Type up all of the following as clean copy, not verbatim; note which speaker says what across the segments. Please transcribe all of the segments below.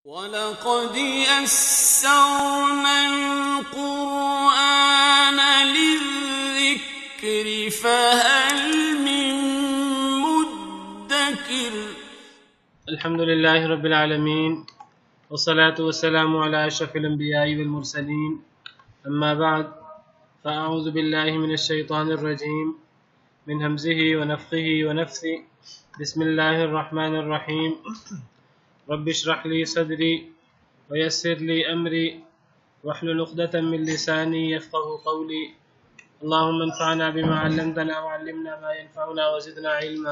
Speaker 1: وَلَقَدْ يَسَّرْنَا الْقُرْآنَ لِلذِّكْرِ فَهَلْ مِن مُّدَّكِرٍ
Speaker 2: الحمد لله رب العالمين والصلاة والسلام على أشرف الأنبياء والمرسلين أما بعد فأعوذ بالله من الشيطان الرجيم من همزه ونفخه ونفثه بسم الله الرحمن الرحيم رب اشرح لي صدري ويسر لي أمري واحلل عقدة من لساني يفقهوا قولي اللهم انفعنا بما علمتنا وعلمنا ما ينفعنا وزدنا علما.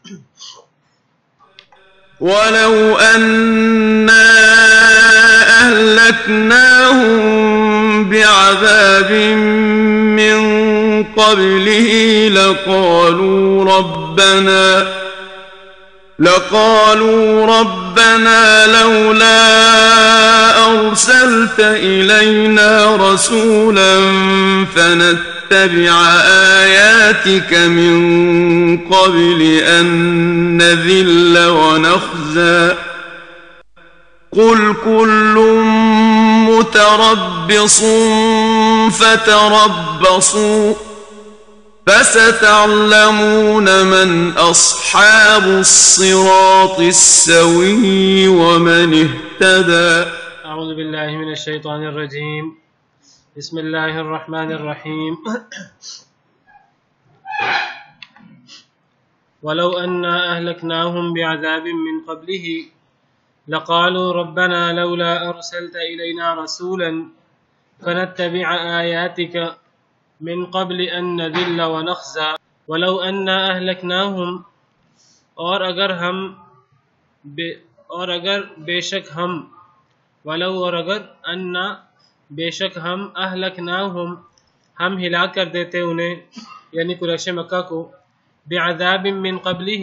Speaker 3: ولو أنا أهلكناهم بعذاب من قبله لقالوا ربنا لولا أرسلت إلينا رسولا فنتبع آياتك من قبل أن نذل ونخزى قل كل متربص فتربصوا فستعلمون من أصحاب الصراط السوي ومن اهتدى.
Speaker 2: أعوذ بالله من الشيطان الرجيم بسم الله الرحمن الرحيم ولو أنا أهلكناهم بعذاب من قبله لقالوا ربنا لولا أرسلت إلينا رسولا فنتبع آياتك من قبل أن نذل ونخزى ولو أنا أهلكناهم اور اگر بے شک ہم اہلکناہم ہم ہلاک کر دیتے انہیں یعنی قریش مکہ کو بعذاب من قبلہ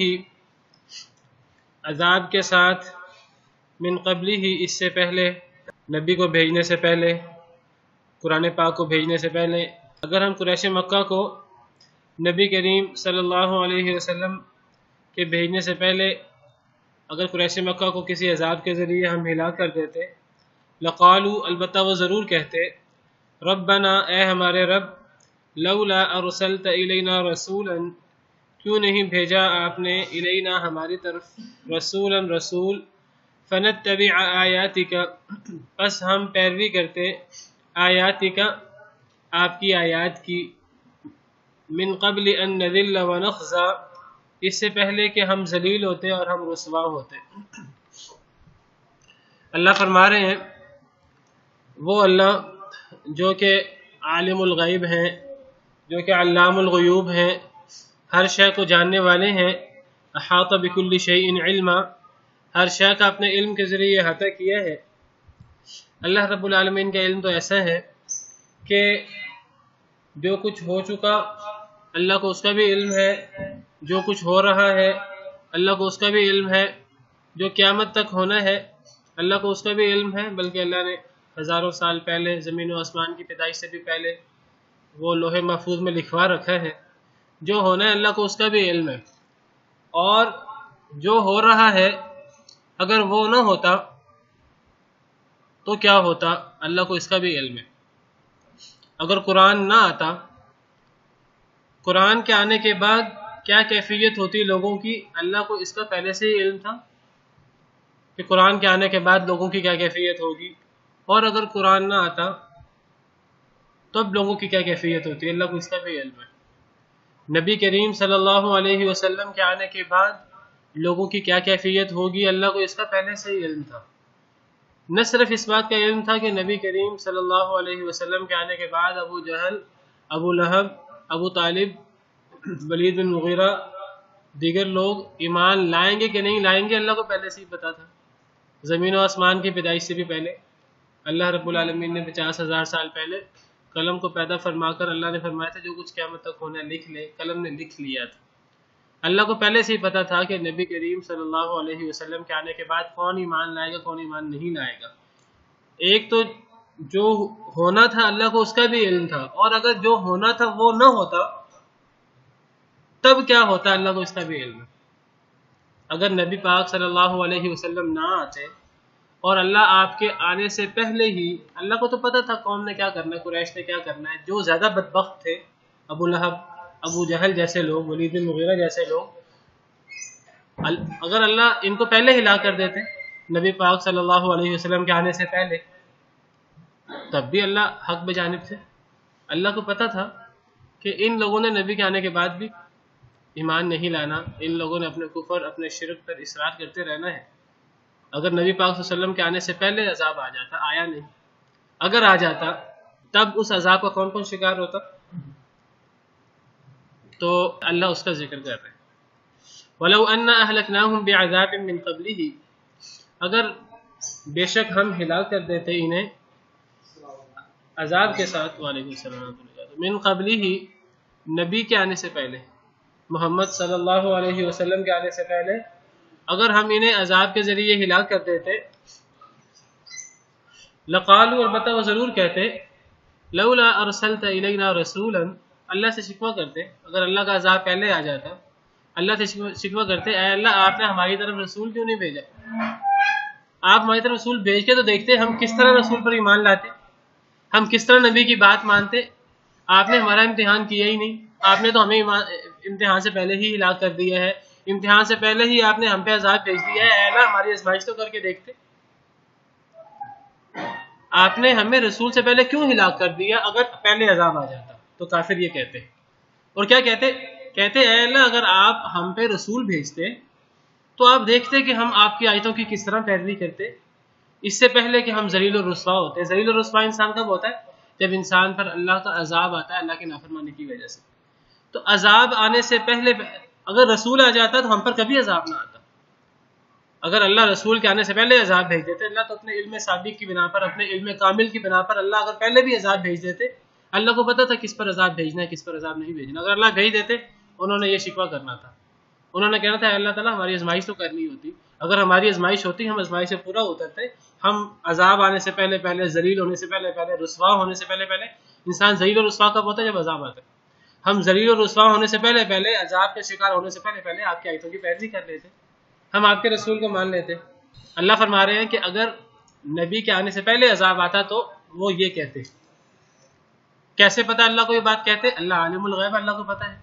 Speaker 2: عذاب کے ساتھ من قبلہ اس سے پہلے نبی کو بھیجنے سے پہلے قرآن پاک کو بھیجنے سے پہلے اگر ہم قریش مکہ کو نبی کریم صلی اللہ علیہ وسلم کے بھیجنے سے پہلے اگر قریش مکہ کو کسی عذاب کے ذریعے ہم ہلاک کر دیتے لقالوا البتہ وہ ضرور کہتے ربنا اے ہمارے رب لولا ارسلت الینا رسولا کیوں نہیں بھیجا آپ نے الینا ہماری طرف رسول فنتبع آیاتک پس ہم پیروی کرتے آیاتک آپ کی آیات کی من قبل ان نذل ونخزى اس سے پہلے کہ ہم ذلیل ہوتے اور ہم رسوا ہوتے. اللہ فرما رہے ہیں وہ اللہ جو کہ عالم الغیب ہیں جو کہ علام الغیوب ہیں ہر شے کو جاننے والے ہیں احاط بكل شيء علما ہر شے کا اپنے علم کے ذریعے احاطہ کیا ہے. اللہ رب العالمین کا علم تو ایسا ہے کہ جو کچھ ہو چکا اللہ کو اس کا بھی علم ہے جو کچھ ہو رہا ہے اللہ کو اس کا بھی علم ہے جو قیامت تک ہونا ہے اللہ کو اس کا بھی علم ہے بلکہ اللہ نے ہزاروں سال پہلے زمین و آسمان کی پیدائش سے بھی پہلے وہ لوح محفوظ میں لکھوا رکھا ہے جو ہونا ہے اللہ کو اس کا بھی علم ہے اور جو ہو رہا ہے اگر وہ نہ ہوتا تو کیا ہوتا اللہ کو اس کا بھی علم ہے. اگر قرآن نہ آتا قرآن کے آنے کے بعد کیا کیفیت ہوتی لوگوں کی اللہ کو اس کا پہلے سے ہی علم تھا کہ قرآن کے آنے کے بعد لوگوں کی کیا کیفیت ہوگی اور اگر قرآن نہ آتا تب لوگوں کی کیا کیفیت ہوتی اللہ کو اس کا بھی علم ہے. نبی کریم صلی اللہ علیہ وسلم کے آنے کے بعد لوگوں کی کیا کیفیت ہوگی اللہ کو اس کا پہلے سے ہی علم تھا. نہ صرف اس بات کا علم تھا کہ نبی کریم صلی اللہ علیہ وسلم کے آنے کے بعد ابو جہل ابو لہب ابو طالب ولید بن مغیرہ دیگر لوگ ایمان لائیں گے کہ نہیں لائیں گے اللہ کو پہلے سے ہی پتا تھا. زمین و آسمان کی پیدائش سے بھی پہلے اللہ رب العالمین نے 50,000 سال پہلے قلم کو پیدا فرما کر اللہ نے فرمایا تھا جو کچھ قیامت تک ہونا ہے لکھ لے قلم نے لکھ لیا تھا. اللہ کو پہلے سے ہی پتا تھا کہ نبی کریم صلی اللہ علیہ وسلم کے آنے کے بعد کون ایمان لائے گا کون ایمان نہیں لائے گا. ایک تو جو ہونا تھا اللہ کو اس کا بھی علم تھا اور اگر جو ہونا تھا وہ نہ ہوتا تب کیا ہوتا اللہ کو اس کا بھی علم ہے. اگر نبی پاک صلی اللہ علیہ وسلم نہ آتے اور اللہ آپ کے آنے سے پہلے ہی اللہ کو تو پتہ تھا قوم نے کیا کرنا ہے، قریش نے کیا کرنا ہے. جو زیادہ بدبخت تھے، ابو لہب، ابو جہل جیسے لوگ، ولید بن مغیرہ جیسے لوگ، اگر اللہ ان کو پہلے ہلاک کر دیتے نبی پاک صلی اللہ علیہ وسلم کے آنے سے پہلے، تب بھی اللہ حق بجانب تھے. اللہ کو پتہ تھا کہ ان لوگوں نے نبی کے آنے کے بعد بھی ایمان نہیں لانا، ان لوگوں نے اپنے کفر، اپنے شرک پر اصرار کرتے رہنا ہے. اگر نبی پاک صلی اللہ علیہ وسلم کے آنے سے پہلے عذاب آ جاتا، آیا نہیں، اگر آ جاتا تب اس عذاب کا کون کون شکار ہوتا؟ تو اللہ اس کا ذکر کر رہے ہیں. وَلَوْ أَنَّا أَهْلَكْنَاهُمْ بِعَذَابٍ مِّن قَبْلِهِ، اگر بے شک ہم ہلاک کر دیتے انہیں عذاب کے ساتھ، وعلیکم السلام، من قبلہ، نبی کے آنے سے پہلے، محمد صلی اللہ علیہ وسلم کے آنے سے پہلے اگر ہم انہیں عذاب کے ذریعے ہلاک کر دیتے، لقالوا، البتہ وہ ضرور کہتے، لولا ارسلت الینا رسولا، اللہ سے شکوہ کرتے، اگر اللہ کا عذاب پہلے آ جاتا اللہ سے شکوہ کرتے، اے اللہ آپ نے ہماری طرف رسول کیوں نہیں بھیجا؟ آپ ہماری طرف رسول بھیج کے تو دیکھتے ہم کس طرح رسول پر ایمان لاتے، ہم کس طرح نبی کی بات مانتے. آپ نے ہمارا امتحان کیا ہی نہیں، آپ نے تو ہمیں امتحان سے پہلے ہی ہلاک کر دیا ہے، امتحان سے پہلے ہی آپ نے ہم پہ عذاب بھیج دیا ہے. اے اللہ ہماری آزمائش تو کر کے دیکھتے، آپ نے ہمیں رسول سے پہلے کیوں ہلاک کر دیا؟ اگر پہلے عذاب آ جاتا تو کافر یہ کہتے. اور کیا کہتے؟ کہتے اے اللہ اگر آپ ہم پہ رسول بھیجتے تو آپ دیکھتے کہ ہم آپ کی آیتوں کی کس طرح پیروی کرتے، اس سے پہلے کہ ہم ذلیل و رسوا ہوتے. ذلیل و رسوا انسان کب ہوتا ہے؟ جب انسان پر اللہ کا عذاب آتا ہے اللہ کے نافرمانی کی وجہ سے. تو عذاب آنے سے پہلے اگر رسول آ جاتا تو ہم پر کبھی عذاب نہ آتا. اگر اللہ رسول کے آنے سے پہلے عذاب بھیج دیتے، اللہ تو اپنے علم سابق کی بنا پر، اپنے علم کامل کی بنا پر اللہ اگر پہلے بھی عذاب بھیج دیتے، اللہ کو پتہ تھا کس پر عذاب بھیجنا ہے، کس پر عذاب نہیں بھیجنا. اگر اللہ بھیج دیتے انہوں نے یہ شکوہ کرنا تھا، انہوں نے کہنا تھا اللہ تعالیٰ ہماری آزمائش تو کرنی ہوتی، اگر ہماری آزمائش ہوتی ہم آزمائش سے پورا اترتے. ہم عذاب آنے سے پہلے پہلے، ذلیل ہونے سے پہلے پہلے، رسوا ہونے سے پہلے پہلے، انسان ذلیل و رسوا کب ہوتا ہے؟ جب عذاب آتا ہے. ہم ذلیل و رسوا ہونے سے پہلے پہلے، عذاب کے شکار ہونے سے پہلے پہلے آپ کی آیتوں کی پیروی کر لیتے، ہم آپ کے رسول کو مان لیتے. اللہ فرما رہے ہیں کہ اگر نبی کے آنے سے پہلے عذاب آتا تو وہ یہ کہتے. کیسے پتہ اللہ کو یہ بات کہتے؟ اللہ عالم الغیب، اللہ کو پتہ ہے.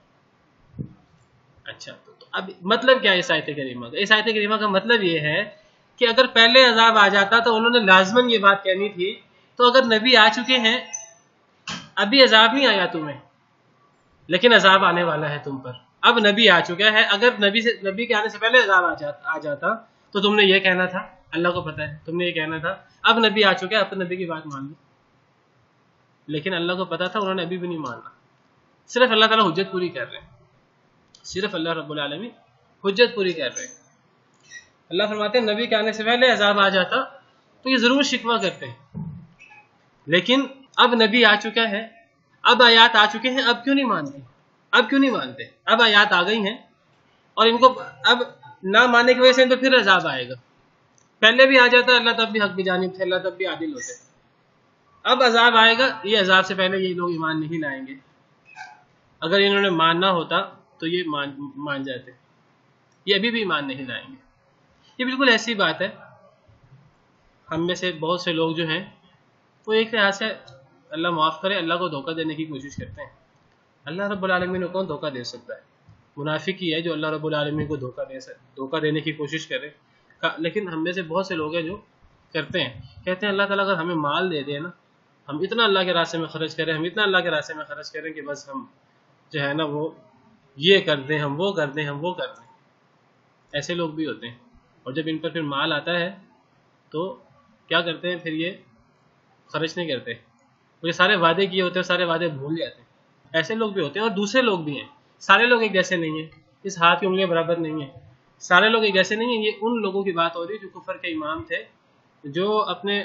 Speaker 2: اچھا، تو اب مطلب کیا ہے اس آیت کریمہ کا؟ اس آیت کریمہ کا مطلب یہ ہے کہ اگر پہلے عذاب آ جاتا تو انہوں نے لازماً یہ بات کہنی تھی، تو اگر نبی آ چکے ہیں، ابھی عذاب نہیں آیا تمہیں لیکن عذاب آنے والا ہے تم پر، اب نبی آ چکا ہے، اگر نبی کے آنے سے پہلے عذاب آ جاتا تو تم نے یہ کہنا تھا، اللہ کو پتہ ہے تم نے یہ کہنا تھا اب نبی آ چکا ہے، اب تو نبی کی بات مان لی. لیکن اللہ کو پتہ تھا انہوں نے ابھی بھی نہیں ماننا. صرف اللہ تعالیٰ حجت پوری کر رہے ہیں، صرف اللہ رب العالمین حجت پوری کر رہے ہیں. اللہ فرماتے ہیں نبی کے آنے سے پہلے عذاب آ جاتا تو یہ ضرور شکوہ کرتے ہیں، لیکن اب نبی آ چکا ہے، اب آیات آ چکے ہیں، اب کیوں نہیں مانتے؟ اب کیوں نہیں مانتے؟ اب آیات آ گئی ہیں اور ان کو اب نہ ماننے کی وجہ سے ان پہ پھر عذاب آئے گا. پہلے بھی آ جاتا اللہ تب بھی حق بجانب تھے، اللہ تب بھی عادل ہوتے. اب عذاب آئے گا، یہ عذاب سے پہلے یہ لوگ ایمان نہیں لائیں گے. اگر انہوں نے ماننا ہوتا تو یہ مان جاتے، یہ ابھی بھی ایمان نہیں لائیں گے. یہ بالکل ایسی بات ہے، ہم میں سے بہت سے لوگ جو ہیں وہ ایک لحاظ سے اللہ معاف کرے اللہ کو دھوکہ دینے کی کوشش کرتے ہیں. اللہ رب العالمین کو کون دھوکہ دے سکتا ہے؟ منافق ہی ہے جو اللہ رب العالمین کو دھوکہ دینے کی کوشش کرے. لیکن ہم میں سے بہت سے لوگ ہیں جو کرتے ہیں، کہتے ہیں اللہ تعالیٰ اگر ہمیں مال دے دے نا، ہم اتنا اللہ کے راستے میں خرچ کریں، ہم اتنا اللہ کے راستے میں خرچ کریں کہ بس ہم جو ہے نا وہ یہ کر دیں، ہم وہ کر دیں، ہم وہ کر دیں. ایسے لوگ بھی ہوتے ہیں، اور جب ان پر پھر مال آتا ہے تو کیا کرتے ہیں؟ پھر یہ خرچ نہیں کرتے، وہ سارے وعدے کیے ہوتے ہیں، سارے وعدے بھول جاتے ہیں. ایسے لوگ بھی ہوتے ہیں، اور دوسرے لوگ بھی ہیں. سارے لوگ ایک جیسے نہیں ہیں، اس ہاتھ کی انگلیاں برابر نہیں ہیں، سارے لوگ ایک جیسے نہیں ہیں. یہ ان لوگوں کی بات ہو رہی ہے جو کفر کے امام تھے، جو اپنے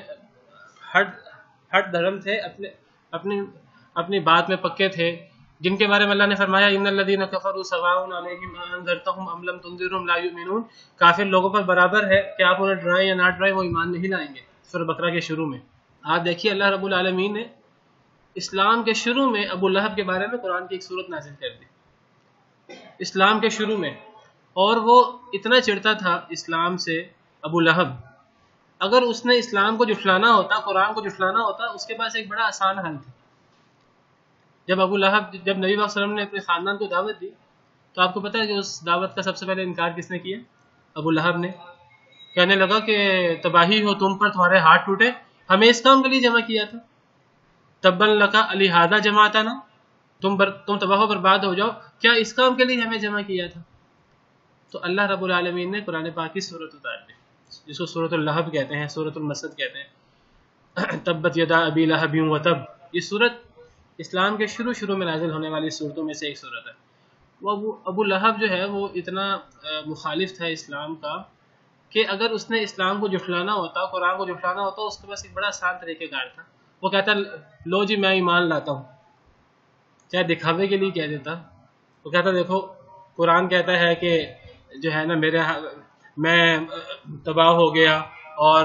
Speaker 2: ہٹ دھرم تھے، اپنی بات میں پکے تھے، جن کے بارے میں اللہ نے فرمایا ان الذین کفروا سواء علیہم انذرتہم ام لم تنذرہم لا یؤمنون. کافر لوگوں پر برابر ہے کہ آپ انہیں ڈرائیں یا نہ ڈرائیں، وہ ایمان نہیں لائیں گے. سورہ بقرہ کے شروع میں آپ دیکھیے اللہ رب العالمین نے اسلام کے شروع میں ابو لہب کے بارے میں قرآن کی ایک صورت نازل کر دی، اسلام کے شروع میں. اور وہ اتنا چڑھتا تھا اسلام سے ابو لہب اگر اس نے اسلام کو جھٹلانا ہوتا، قرآن کو جھٹلانا ہوتا، اس کے پاس ایک بڑا آسان حل تھا۔ جب ابو لہب، جب نبی صلی اللہ علیہ وسلم نے اپنے خاندان کو دعوت دی تو آپ کو پتہ ہے کہ اس دعوت کا سب سے پہلے انکار کس نے کیا؟ ابو لہب نے۔ کہنے لگا کہ تباہی ہو تم پر، تمہارے ہاتھ ٹوٹے، ہمیں اس کام کے لیے جمع کیا تھا۔ تبن لکا لہذا جماعتنا، تم تباہ و برباد ہو جاؤ، کیا اس کام کے لیے ہمیں جمع کیا تھا؟ تو اللہ رب العالمین نے قرآن پاک کی صورت اتار دی، جس کو سورۃ اللہب کہتے ہیں، سورۃ المسد کہتے ہیں۔ تبت یدا ابی لہب وتب، یہ صورت اسلام کے شروع میں نازل ہونے والی صورتوں میں سے ایک صورت ہے۔ وہ ابو لہب جو ہے وہ اتنا مخالف تھا اسلام کا کہ اگر اس نے اسلام کو جھٹلانا ہوتا، قرآن کو جھٹلانا ہوتا، اس کے پاس ایک بڑا آسان طریقہ کار تھا۔ وہ کہتا لو جی میں ایمان لاتا ہوں، چاہے دکھاوے کے لیے کہہ دیتا۔ وہ کہتا دیکھو قرآن کہتا ہے کہ جو ہے نا میں تباہ ہو گیا، اور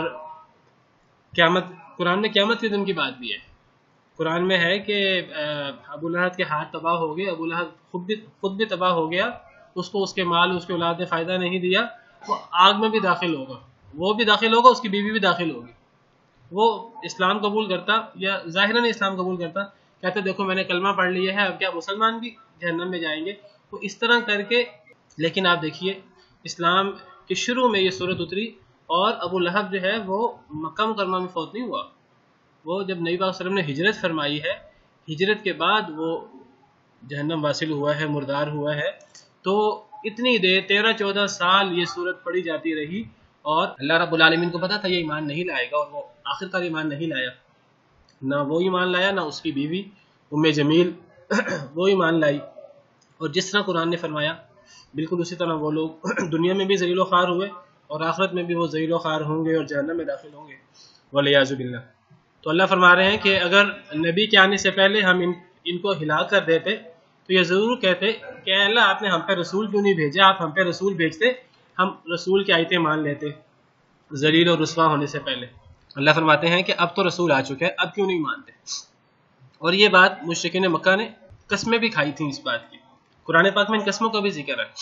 Speaker 2: قرآن نے قیامت کے دن کی بات بھی ہے۔ قرآن میں ہے کہ ابو لہب کے ہاتھ تباہ ہو گئے، ابو لہب خود بھی تباہ ہو گیا، اس کو اس کے مال، اس کے اولاد نے فائدہ نہیں دیا، وہ آگ میں بھی داخل ہوگا، وہ بھی داخل ہوگا، اس کی بیوی بھی داخل ہوگی۔ وہ اسلام قبول کرتا یا ظاہراً اسلام قبول کرتا، کہتا دیکھو میں نے کلمہ پڑھ لیا ہے، اب کیا مسلمان بھی جہنم میں جائیں گے؟ وہ اس طرح کر کے، لیکن آپ دیکھیے اسلام کے شروع میں یہ صورت اتری، اور ابو لہب جو ہے وہ مکہ مکرمہ میں فوت نہیں ہوا۔ وہ جب نبی صلی اللہ علیہ وسلم نے ہجرت فرمائی ہے، ہجرت کے بعد وہ جہنم واصل ہوا ہے، مردار ہوا ہے۔ تو اتنی دیر 13-14 سال یہ صورت پڑھی جاتی رہی، اور اللہ رب العالمین کو پتا تھا یہ ایمان نہیں لائے گا، اور وہ آخر کار ایمان نہیں لایا۔ نہ وہ ایمان لایا، نہ اس کی بیوی ام جمیل وہ ایمان لائی۔ اور جس طرح قرآن نے فرمایا بالکل اسی طرح وہ لوگ دنیا میں بھی ذلیل و خوار ہوئے، اور آخرت میں بھی وہ ذلیل و خوار ہوں گے اور جہنم میں داخل ہوں گے والعیاذ باللہ۔ تو اللہ فرما رہے ہیں کہ اگر نبی کے آنے سے پہلے ہم ان کو ہلاک کر دیتے تو یہ ضرور کہتے کہ اے اللہ آپ نے ہم پہ رسول کیوں نہیں بھیجا، آپ ہم پہ رسول بھیجتے، ہم رسول کی آیتیں مان لیتے ذلیل اور رسوا ہونے سے پہلے۔ اللہ فرماتے ہیں کہ اب تو رسول آ چکے ہیں، اب کیوں نہیں مانتے؟ اور یہ بات مشرکین مکہ نے قسمیں بھی کھائی تھیں اس بات کی۔ قرآن پاک میں ان قسموں کا بھی ذکر ہے۔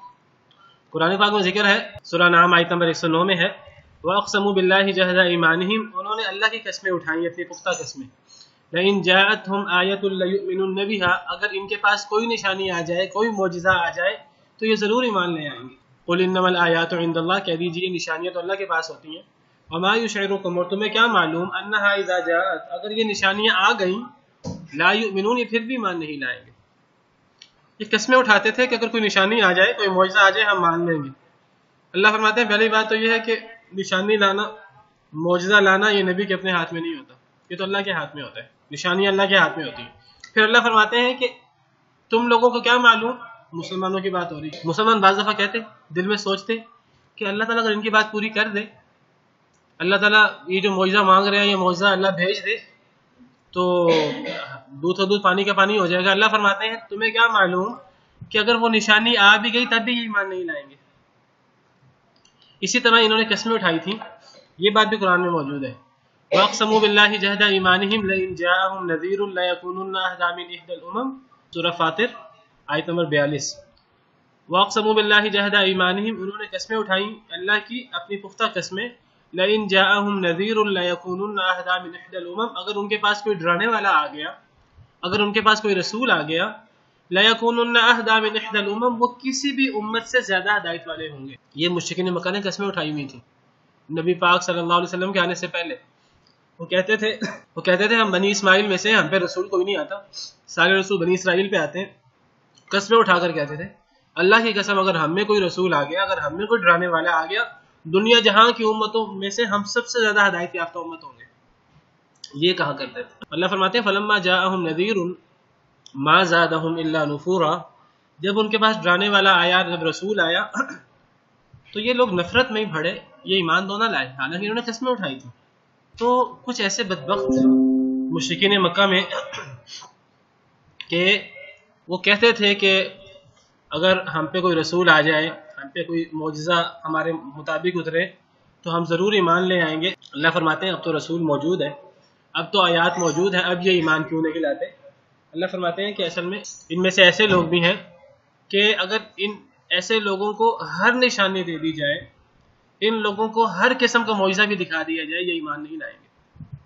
Speaker 2: قرآن پاک میں ذکر ہے، سورہ نام آیت نمبر 109 میں ہے، وَأَقْسَمُوا بِاللَّهِ جَهْدَ أَيْمَانِهِمْ، انہوں نے اللہ کی قسمیں اٹھائیں، اپنی پختہ قسمیں۔ لَإِنْ جَاءَتْهُمْ آيَةٌ لَيُؤْمِنُنَّ بِهَا، اگر ان کے پاس کوئی نشانی آ جائے، کوئی معجزہ آ جائے تو یہ ضرور ایمان لے آئیں گے۔ قُلْ إِنَّمَا الْآيَاتُ عِندَ اللَّهِ، کہہ دیجئے نشانیاں تو اللہ کے پاس ہوتی ہیں۔ وَمَا يُشْعِرُكُمْ، اور تمہیں کیا معلوم، أَنَّهَا إِذَا جَاءَتْ، اگر یہ نشانیاں آ گئیں، لَا يُؤْمِنُونَ، یہ پھر بھی ایمان نہیں لائیں گے۔ یہ قسمیں اٹھاتے تھے کہ اگر کوئی نشانی آ جائے، کوئی معجزہ آ جائے، ہم مان لیں گے۔ اللہ فرماتے ہیں پہلی بات تو یہ ہے کہ نشانی لانا، معجزہ لانا یہ نبی کے اپنے ہاتھ میں نہیں ہوتا، یہ تو اللہ کے ہاتھ میں ہوتا ہے، نشانیاں اللہ کے ہاتھ میں ہوتی ہیں۔ پھر اللہ فرماتے ہیں کہ تم لوگوں کو کیا معلوم، مسلمانوں کی بات ہو رہی ہے۔ مسلمان بعض دفعہ کہتے، دل میں سوچتے کہ اللہ تعالیٰ اگر ان کی بات پوری کر دے، اللہ تعالیٰ یہ جو معجزہ مانگ رہے ہیں یہ معجزہ اللہ بھیج دے تو دودھ اور دودھ پانی کا پانی ہو جائے گا۔ اللہ فرماتے ہیں تمہیں کیا معلوم کہ اگر وہ نشانی آ بھی گئی تب بھی ایمان نہیں لائیں گے۔ اسی طرح انہوں نے قسمیں اٹھائی تھیں، یہ بات بھی قرآن میں موجود ہے۔ وَأَقْسَمُوا بِاللَّهِ جَهْدَ أَيْمَانِهِمْ لَئِنْ جَاءَهُمْ نَذِيرٌ لَيَكُونُنَّ أَهْدَىٰ مِنْ إِحْدَى الْأُمَمِ، سورہ فاطر آیت نمبر 42۔ وَأَقْسَمُوا بِاللَّهِ جَهْدَ أَيْمَانِهِمْ، انہوں نے قسمیں اٹھائیں اللہ کی اپنی پختہ قسمیں، لَئِنْ جَاءَهُمْ نَذِيرٌ لَيَكُونُنَّ أَهْدَىٰ مِنْ إِحْدَى الْأُمَمِ، اگر ان کے پاس کوئی ڈرانے والا آ گیا، اگر ان کے پاس کوئی رسول آ گیا، لَيَكُونُنَّ أَهْدَىٰ مِنْ إِحْدَى الْأُمَمِ، وہ کسی بھی امت سے زیادہ ہدایت والے ہوں گے۔ یہ مشرکین مکہ نے قسمیں اٹھائی ہوئی تھیں نبی پاک صلی اللہ علیہ وسلم کے آنے سے پہلے۔ وہ کہتے تھے ہم بنی اسماعیل میں سے، ہم پہ رسول کوئی نہیں آتا، سارے رسول بنی اسرائیل پہ آتے ہیں۔ قسمیں اٹھا کر کہتے تھے اللہ کی قسم اگر ہم میں کوئی رسول آ گیا، اگر ہم میں کوئی ڈرانے والا آ گیا، دنیا جہاں کی امتوں میں سے ہم سب سے زیادہ ہدایت یافتہ امت ہوں گے، یہ کہا کرتے تھے۔ اللہ فرماتے ہیں فَلَمَّا جَاءَهُمْ نَذِيرٌ مَا زَادَهُمْ إِلَّا نُفُورًا، جب ان کے پاس ڈرانے والا آیا، جب رسول آیا تو یہ لوگ نفرت میں ہی بڑھے، یہ ایمان تو نہ لائے، حالانکہ انہوں نے قسمیں اٹھائی تھی۔ تو کچھ ایسے بدبخت مشرکین مکہ میں کہ وہ کہتے تھے کہ اگر ہم پہ کوئی رسول آ جائے، ہم پہ کوئی معجزہ ہمارے مطابق اترے تو ہم ضرور ایمان لے آئیں گے۔ اللہ فرماتے ہیں اب تو رسول موجود ہے، اب تو آیات موجود ہیں، اب یہ ایمان کیوں نہیں لاتے؟ اللہ فرماتے ہیں کہ اصل میں ان میں سے ایسے لوگ بھی ہیں کہ اگر ان ایسے لوگوں کو ہر نشانی دے دی جائے ان لوگوں کو ہر قسم کا معجزہ بھی دکھا دیا جائے یہ ایمان نہیں لائیں گے.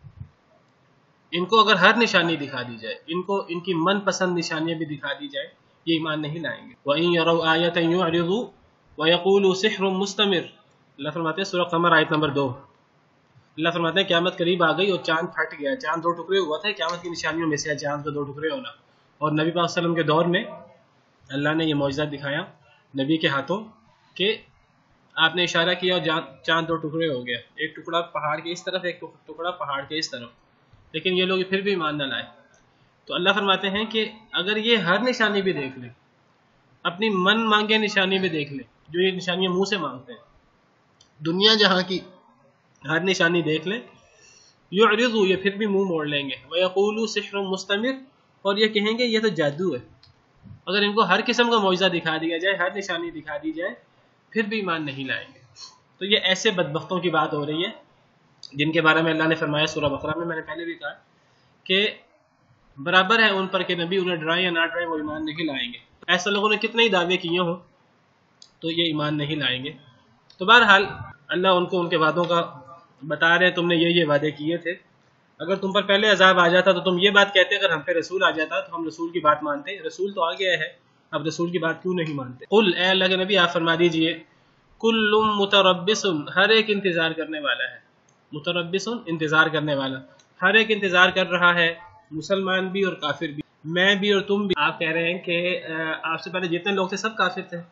Speaker 2: ان کو اگر ہر نشانی دکھا دی جائے، ان کو ان کی من پسند نشانیاں بھی دکھا دی جائے، یہ ایمان نہیں لائیں گے. وَإِن يَرَوْا آيَةً يُعْرِضُوا وَيَقُولُوا سِحْرٌ مُسْتَمِرٌ. اللہ فرماتے ہیں سورہ قمر آیت نمبر 2. اللہ فرماتے ہیں قیامت قریب آ گئی اور چاند پھٹ گیا. چاند 2 ٹکڑے ہوا تھا، قیامت کی نشانیوں میں سے چاند کا 2 ٹکڑے ہونا. اور نبی پاک صلی اللہ علیہ وسلم کے دور میں اللہ نے یہ معجزہ دکھایا نبی کے ہاتھوں کہ آپ نے اشارہ کیا اور چاند 2 ٹکڑے ہو گیا، ایک ٹکڑا پہاڑ کے اس طرف، ایک ٹکڑا پہاڑ کے اس طرف. لیکن یہ لوگ پھر بھی ایمان نہ لائے. تو اللہ فرماتے ہیں کہ اگر یہ ہر نشانی بھی دیکھ لیں، اپنی من مانگے نشانی بھی دیکھ لیں، جو یہ نشانیاں منہ سے مانگتے ہیں، دنیا جہاں کی ہر نشانی دیکھ لیں، یعرضوا یہ پھر بھی منہ موڑ لیں گے، وَيَقُولُوا سِحْرٌ مُسْتَمِرٌ اور یہ کہیں گے یہ تو جادو ہے. اگر ان کو ہر قسم کا معجزہ دکھا دیا جائے، ہر نشانی دکھا دی جائے، پھر بھی ایمان نہیں لائیں گے. تو یہ ایسے بدبختوں کی بات ہو رہی ہے جن کے بارے میں اللہ نے فرمایا سورہ بقرہ میں نے پہلے بھی کہا کہ برابر ہے ان پر کہ نبی انہیں ڈرائیں یا نہ ڈرائیں وہ ایمان نہیں لائیں گے. ایسے لوگوں نے کتنے ہی دعوے کیے ہوں تو یہ ایمان نہیں لائیں گے. تو بہرحال اللہ ان کو ان کے وعدوں کا بتا رہے ہیں، تم نے یہ وعدے کیے تھے. اگر تم پر پہلے عذاب آ جاتا تو تم یہ بات کہتے، اگر ہم پہ رسول آ جاتا تو ہم رسول کی بات مانتے. رسول تو آ گیا ہے، اب رسول کی بات کیوں نہیں مانتے؟ قل اے اللہ کے نبی آپ فرما دیجئے کل متربص ہر ایک انتظار کرنے والا ہے. متربص انتظار کرنے والا، ہر ایک انتظار کر رہا ہے، مسلمان بھی اور کافر بھی، میں بھی اور تم بھی. آپ کہہ رہے ہیں کہ آپ سے پہلے جتنے لوگ تھے سب کافر تھے.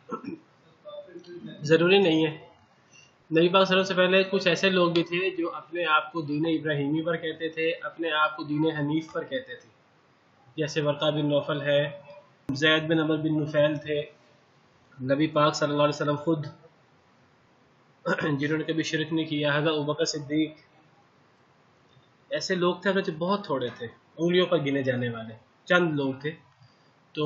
Speaker 2: ضروری نہیں ہے. نبی پاک صلی اللہ علیہ وسلم سے پہلے کچھ ایسے لوگ بھی تھے جو اپنے آپ کو دین ابراہیمی پر کہتے تھے، اپنے آپ کو دین حنیف پر کہتے تھے، جیسے ورقہ بن نوفل ہے، زید بن عمر بن نفیل تھے، نبی پاک صلی اللہ علیہ وسلم خود جنہوں نے کبھی شرک نہیں کیا، حضرت ابوبکر صدیق. ایسے لوگ تھے جو بہت تھوڑے تھے، انگلیوں پر گنے جانے والے چند لوگ تھے. تو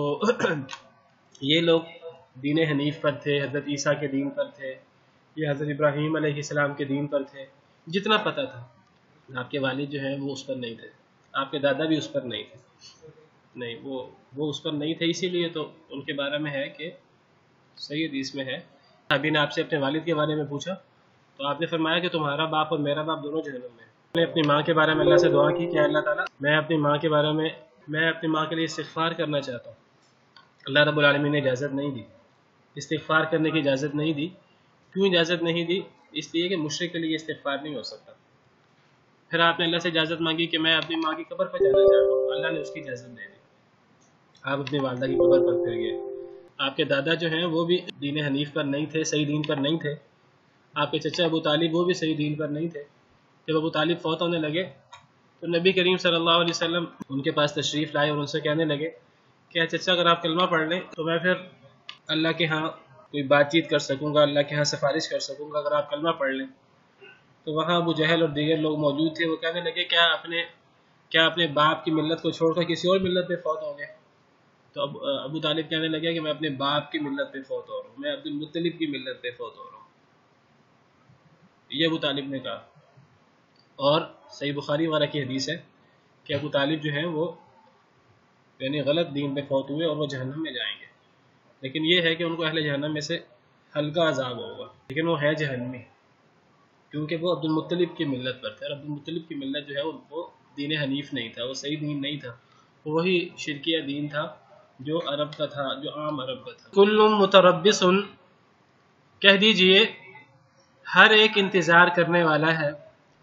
Speaker 2: یہ لوگ دین حنیف پر تھے، حضرت عیسیٰ کے دین پر تھے، یہ حضرت ابراہیم علیہ السلام کے دین پر تھے. جتنا پتہ تھا. آپ کے والد جو ہیں وہ اس پر نہیں تھے، آپ کے دادا بھی اس پر نہیں تھے، نہیں وہ اس پر نہیں تھے. اسی لیے تو ان کے بارے میں ہے کہ صحیح حدیث میں ہے، ابھی نے آپ سے اپنے والد کے بارے میں پوچھا تو آپ نے فرمایا کہ تمہارا باپ اور میرا باپ دونوں جہنم میں. میں نے اپنی ماں کے بارے میں اللہ سے دعا کی کہ اللہ تعالیٰ میں اپنی ماں کے بارے میں اپنی ماں کے لیے استغفار کرنا چاہتا ہوں. اللہ رب العالمین نے اجازت نہیں دی، استغفار کرنے کی اجازت نہیں دی. کیوں اجازت نہیں دی؟ اس لیے کہ مشرک کے لیے استغفار نہیں ہو سکتا. پھر آپ نے اللہ سے اجازت مانگی کہ میں اپنی ماں کی قبر پہ جانا چاہتا ہوں، اللہ نے اس کی اجازت دے دی. آپ اپنی والدہ کی قبر پر پھر گئے. آپ کے دادا جو ہیں وہ بھی دین حنیف پر نہیں تھے، صحیح دین پر نہیں تھے. آپ کے چچا ابو طالب وہ بھی صحیح دین پر نہیں تھے. جب ابو طالب فوت ہونے لگے تو نبی کریم صلی اللہ علیہ وسلم ان کے پاس تشریف لائے اور ان سے کہنے لگے کہ چچا اگر آپ کلمہ پڑھ لیں تو میں پھر اللہ کے ہاں کوئی بات چیت کر سکوں گا، اللہ کے ہاں سفارش کر سکوں گا اگر آپ کلمہ پڑھ لیں. تو وہاں ابو جہل اور دیگر لوگ موجود تھے. وہ کہنے لگے کیا اپنے باپ کی ملت کو چھوڑ کر کسی اور ملت پہ فوت ہو گئے؟ تو ابو طالب کہنے لگے کہ میں اپنے باپ کی ملت پہ فوت ہو رہا ہوں، میں عبد المطلب کی ملت پہ فوت ہو رہا ہوں. یہ ابو طالب نے کہا. اور صحیح بخاری وغیرہ کی حدیث ہے کہ ابو طالب جو ہیں وہ یعنی غلط دین پہ فوت ہوئے اور وہ جہنم میں جائیں گے. لیکن یہ ہے کہ ان کو اہل جہنم میں سے ہلکا عذاب ہوگا، لیکن وہ ہے جہنمی کیونکہ وہ عبد المطلب کی ملت پر تھے. اور عبد المطلب کی ملت جو ہے وہ دین حنیف نہیں تھا، وہ صحیح دین نہیں تھا، وہی شرکیہ دین تھا جو عرب کا تھا، جو عام عرب کا تھا. کل متربص کہہ دیجئے ہر ایک انتظار کرنے والا ہے.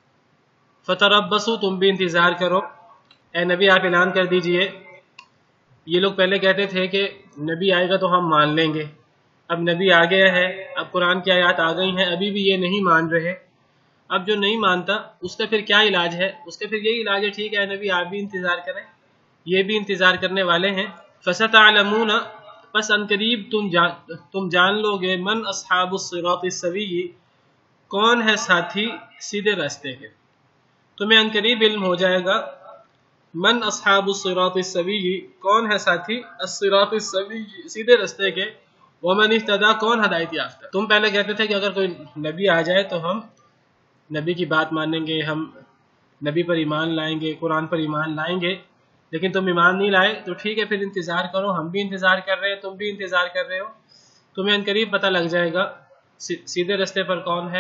Speaker 2: فتربصوا تم بھی انتظار کرو. اے نبی آپ اعلان کر دیجئے. یہ لوگ پہلے کہتے تھے کہ نبی آئے گا تو ہم مان لیں گے. اب نبی آ گیا ہے، اب قرآن کی آیات آ گئی ہیں، ابھی بھی یہ نہیں مان رہے. اب جو نہیں مانتا اس کا پھر کیا علاج ہے؟ اس کا پھر یہی علاج ہے ٹھیک ہے نبی آپ بھی انتظار کریں، یہ بھی انتظار کرنے والے ہیں. فَسَتَعْلَمُونَ پس عنقریب تم جان لو گے من اصحاب الصراط السوی کون ہے ساتھی سیدھے راستے کے. تمہیں عنقریب علم ہو جائے گا من اصحاب الصراط السوی کون ہے ساتھی الصراط السوی سیدھے راستے کے، ومن اہتدی کون ہدایت یافتہ. تم پہلے کہتے تھے کہ اگر کوئی نبی آ جائے تو ہم نبی کی بات مانیں گے، ہم نبی پر ایمان لائیں گے، قرآن پر ایمان لائیں گے. لیکن تم ایمان نہیں لائے تو ٹھیک ہے پھر انتظار کرو، ہم بھی انتظار کر رہے ہیں، تم بھی انتظار کر رہے ہو. تمہیں عنقریب پتہ لگ جائے گا سیدھے راستے پر کون ہے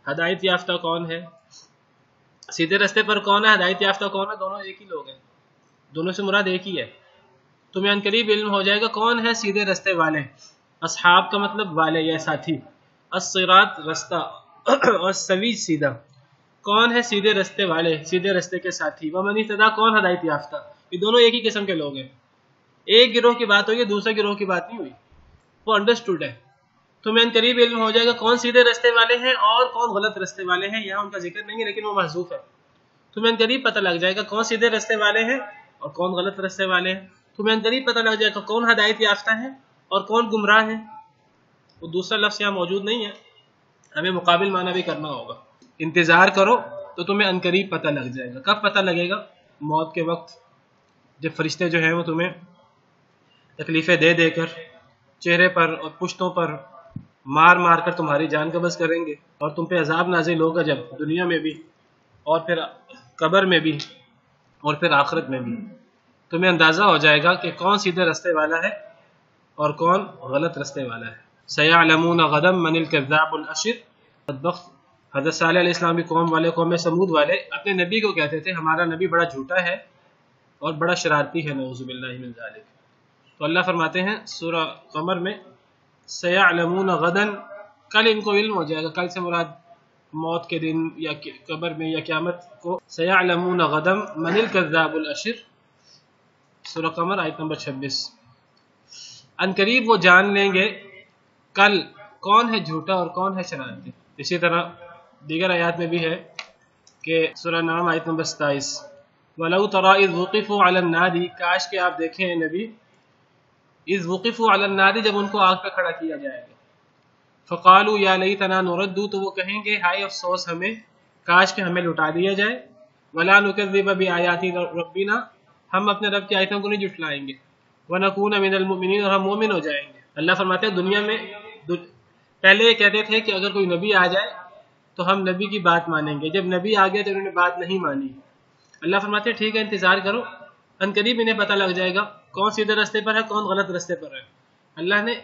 Speaker 2: ہدایت یافتہ کون ہے، سیدھے رستے پر کون ہے، ہدایت یافتہ کون ہے، دونوں ایک ہی لوگ ہیں، دونوں سے مراد ایک ہی ہے۔ تمہیں عنقریب علم ہو جائے گا کون ہے سیدھے رستے والے، اصحاب کا مطلب والے یا ساتھی، الصراط رستہ اور سوی سیدھا، کون ہے سیدھے رستے والے، سیدھے رستے کے ساتھی، ومن اہتدی کون ہدایت یافتہ، یہ دونوں ایک ہی قسم کے لوگ ہیں۔ ایک گروہ کی بات ہوئی، دوسرے گروہ کی بات نہیں ہوئی، وہ انڈرسٹوڈ ہے۔ تمہیں عنقریب علم ہو جائے گا کون سیدھے رستے والے ہیں اور کون غلط رستے والے ہیں، یہاں ان کا ذکر نہیں ہے لیکن وہ محذوف ہے۔ تمہیں عنقریب پتہ لگ جائے گا کون سیدھے رستے والے ہیں اور کون غلط رستے والے ہیں، تمہیں عنقریب پتہ لگ جائے گا کون ہدایت یافتہ ہے اور کون گمراہ ہے۔ وہ دوسرا لفظ یہاں موجود نہیں ہے، ہمیں مقابل معنی بھی کرنا ہوگا۔ انتظار کرو تو تمہیں عنقریب پتہ لگ جائے گا۔ کب پتہ لگے گا؟ موت کے وقت، جب فرشتے جو ہیں وہ تمہیں تکلیفیں دے دے کر چہرے پر اور پشتوں پر مار مار کر تمہاری جان قبض کریں گے، اور تم پہ عذاب نازل ہوگا، جب دنیا میں بھی اور پھر قبر میں بھی اور پھر آخرت میں بھی۔ تمہیں اندازہ ہو جائے گا کہ کون سیدھے رستے والا ہے اور کون غلط رستے والا ہے۔ سیعلمون غدا من الکذاب الاشر، بدبخت حضرت صالح علیہ السلام کی قوم والے، قوم سمود والے اپنے نبی کو کہتے تھے ہمارا نبی بڑا جھوٹا ہے اور بڑا شرارتی ہے، نعوذ باللہ من ذالک۔ تو اللہ فرماتے ہیں سورہ قمر میں سیعلمون غدا، کل ان کو علم ہو جائے گا، کل سے مراد موت کے دن یا قبر میں یا قیامت کو۔ سیعلمون غدا من الکذاب الاشر، سورہ قمر آیت نمبر 26۔ عنقریب وہ جان لیں گے کل کون ہے جھوٹا اور کون ہے شرارتی۔ اسی طرح دیگر آیات میں بھی ہے کہ سورہ نام آیت نمبر 27، وَلَوْ تَرَىٰ إِذْ وُقِفُوا عَلَى النَّارِ، کاش کہ آپ دیکھیں اے نبی، اِذْ وُقِفُوا عَلَى النَّارِ، جب ان کو آگ پہ کھڑا کیا جائے گا، فَقَالُوا يَا لَيْتَنَا نُرَدُّ، تو وہ کہیں گے ہائے افسوس ہمیں، کاش کہ ہمیں لٹا دیا جائے، وَلَا نُكَذِّبَ بِآيَاتِ رَبِّنَا، ہم اپنے رب کی آیتوں کو نہیں جھٹلائیں گے، وَنَكُونَ مِنَ الْمُؤْمِنِينَ، اور ہم مومن ہو جائیں گے۔ اللہ فرماتے ہیں دنیا میں پہلے یہ کہتے تھے کہ اگر کوئی نبی آ جائے تو ہم نبی کی بات مانیں گے، جب نبی آ گیا تو انہوں نے بات نہیں مانی۔ اللہ فرماتے ہیں ٹھیک ہے انتظار کرو، عنقریب انہیں پتہ لگ جائے گا کون سیدھے رستے پر ہے کون غلط رستے پر ہے۔ اللہ نے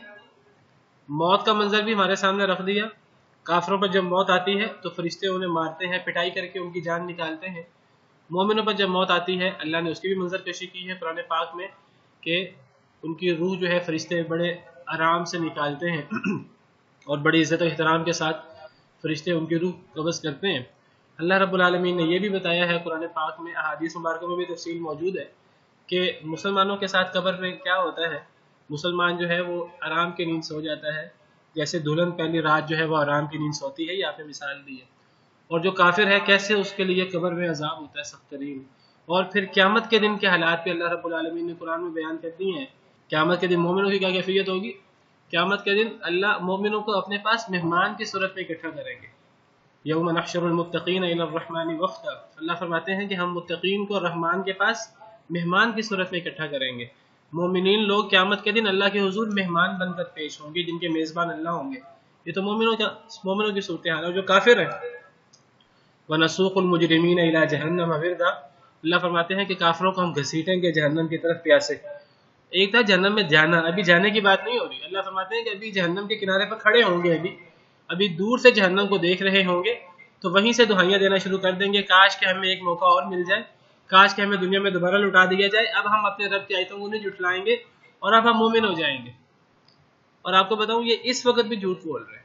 Speaker 2: موت کا منظر بھی ہمارے سامنے رکھ دیا، کافروں پر جب موت آتی ہے تو فرشتے انہیں مارتے ہیں، پٹائی کر کے ان کی جان نکالتے ہیں۔ مومنوں پر جب موت آتی ہے اللہ نے اس کی بھی منظر کشی کی ہے قرآن پاک میں کہ ان کی روح جو ہے فرشتے بڑے آرام سے نکالتے ہیں اور بڑی عزت و احترام کے ساتھ فرشتے ان کی روح قبض کرتے ہیں۔ اللہ رب العالمین نے یہ بھی بتایا ہے قرآن پاک میں، احادیث مبارکوں میں بھی تفصیل موجود ہے کہ مسلمانوں کے ساتھ قبر میں کیا ہوتا ہے۔ مسلمان جو ہے وہ آرام کی نیند سو جاتا ہے، جیسے دلہن پہلی رات جو ہے وہ آرام کی نیند سوتی ہے، یہ آپ نے مثال دی ہے۔ اور جو کافر ہے کیسے اس کے لیے قبر میں عذاب ہوتا ہے سخت ترین۔ اور پھر قیامت کے دن کے حالات بھی اللہ رب العالمین نے قرآن میں بیان کر دی ہیں۔ قیامت کے دن مومنوں کی کیا کیفیت ہوگی؟ قیامت کے دن اللہ مومنوں کو اپنے پاس مہمان کی صورت میں اکٹھا کریں گے۔ یوم نحشر المتقین الی الرحمن وفدا، اللہ فرماتے ہیں کہ ہم متقین کو رحمان کے پاس مہمان کی صورت میں اکٹھا کریں گے۔ مومنین لوگ قیامت کے دن اللہ کے حضور مہمان بن کر پیش ہوں گے، جن کے میزبان اللہ ہوں گے۔ یہ تو مومنوں کی صورتحال ہے۔ جو کافر ہیں وَنَسُوقُ الْمُجْرِمِينَ إِلَىٰ جَهَنَّمَ وِرْدًا، اللہ فرماتے ہیں کہ کافروں کو ہم گھسیٹیں گے جہنم کی طرف پیاسے۔ ایک تھا جہنم میں جانا، ابھی جانے کی بات نہیں ہو رہی۔ اللہ فرماتے ہیں کہ ابھی جہنم کے کنارے پر کھڑے ہوں گے، ابھی دور سے جہنم کو دیکھ رہے ہوں گے تو وہیں سے دہائیاں دینا شروع کر دیں گے، کاش کہ ہمیں ایک موقع اور مل جائے، کاش کہ ہمیں دنیا میں دوبارہ لٹا دیا جائے، اب ہم اپنے رب کی آیتوں کو نہیں جھٹلائیں گے اور اب ہم مومن ہو جائیں گے۔ اور آپ کو بتاؤں یہ اس وقت بھی جھوٹ بول رہے ہیں،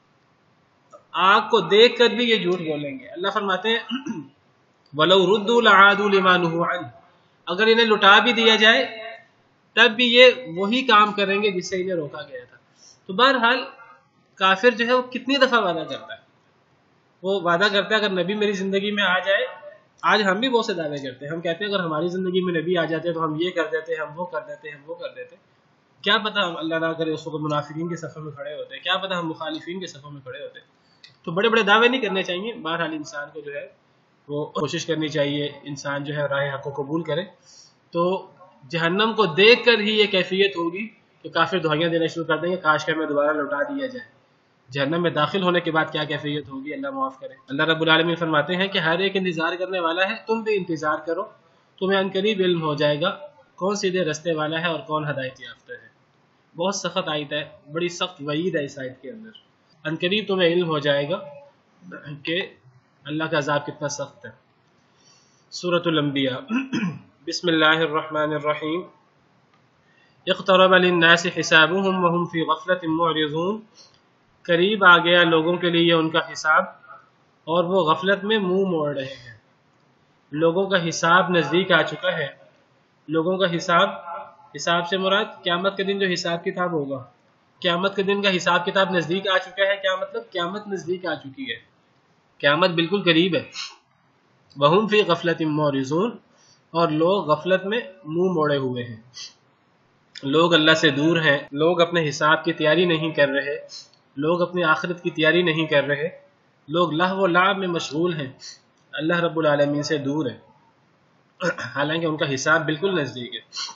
Speaker 2: آگ کو دیکھ کر بھی یہ جھوٹ بولیں گے۔ اللہ فرماتے ہیں وَلَوْ رُدُّوا لَعَادُوا لِمَا نُهُوا عَنْهُ، اگر انہیں لٹا بھی دیا جائے تب بھی یہ وہی کام کریں گے جس سے انہیں روکا گیا تھا۔ تو بہرحال کافر جو ہے وہ کتنی دفعہ وعدہ کرتا ہے، وہ وعدہ کرتا ہے اگر نبی میری زندگی میں آ جائے، آج ہم بھی بہت سے دعوے کرتے ہیں، ہم کہتے ہیں اگر ہماری زندگی میں نبی آ جاتے تو ہم یہ کر دیتے، ہم وہ کر دیتے، ہم وہ کر دیتے۔ کیا پتہ ہم اللہ نہ کرے اس وقت منافقین کے صفوں میں کھڑے ہوتے، کیا پتہ ہم مخالفین کے صفوں میں کھڑے ہوتے۔ تو بڑے بڑے دعوے نہیں کرنے چاہیے، بہرحال انسان کو جو ہے وہ کوشش کرنی چاہیے انسان جو ہے راہ حق کو قبول کرے۔ تو جہنم کو دیکھ کر ہی یہ کیفیت ہوگی کہ کافر دعائیاں دینا شروع کر دیں گے کاش کہ ہمیں دوبارہ لوٹا دیا جائے۔ جہنم میں داخل ہونے کے بعد کیا کیفیت ہوگی اللہ معاف کرے۔ اللہ رب العالمین فرماتے ہیں کہ ہر ایک انتظار کرنے والا ہے، تم بھی انتظار کرو، تمہیں عنقریب علم ہو جائے گا کون سیدھے رستے والا ہے اور کون ہدایت یافتہ ہے۔ بہت سخت آیت ہے، بڑی سخت وعید ہے اس آیت کے اندر۔ عنقریب تمہیں علم ہو جائے گا کہ اللہ کا عذاب کتنا سخت ہے۔ سورۃ الانبیاء بسم اللہ الرحمن الرحیم اقترب للناس حسابهم وهم فی غفلۃ معرضون، قریب آ گیا لوگوں کے لیے ان کا حساب اور وہ غفلت میں منہ موڑ رہے ہیں۔ لوگوں کا حساب نزدیک آ چکا ہے۔ لوگوں کا حساب سے مراد قیامت کے دن جو حساب کتاب ہوگا، قیامت کے دن کا حساب کتاب نزدیک آ چکا ہے۔ کیا مطلب؟ قیامت نزدیک آ چکی ہے، قیامت بالکل قریب ہے۔ وہم فی غفلۃ معرضون، اور لوگ غفلت میں منہ موڑے ہوئے ہیں، لوگ اللہ سے دور ہیں، لوگ اپنے حساب کی تیاری نہیں کر رہے، لوگ اپنی آخرت کی تیاری نہیں کر رہے، لوگ لہو و لعب میں مشغول ہیں، اللہ رب العالمین سے دور ہے، حالانکہ ان کا حساب بالکل نزدیک ہے۔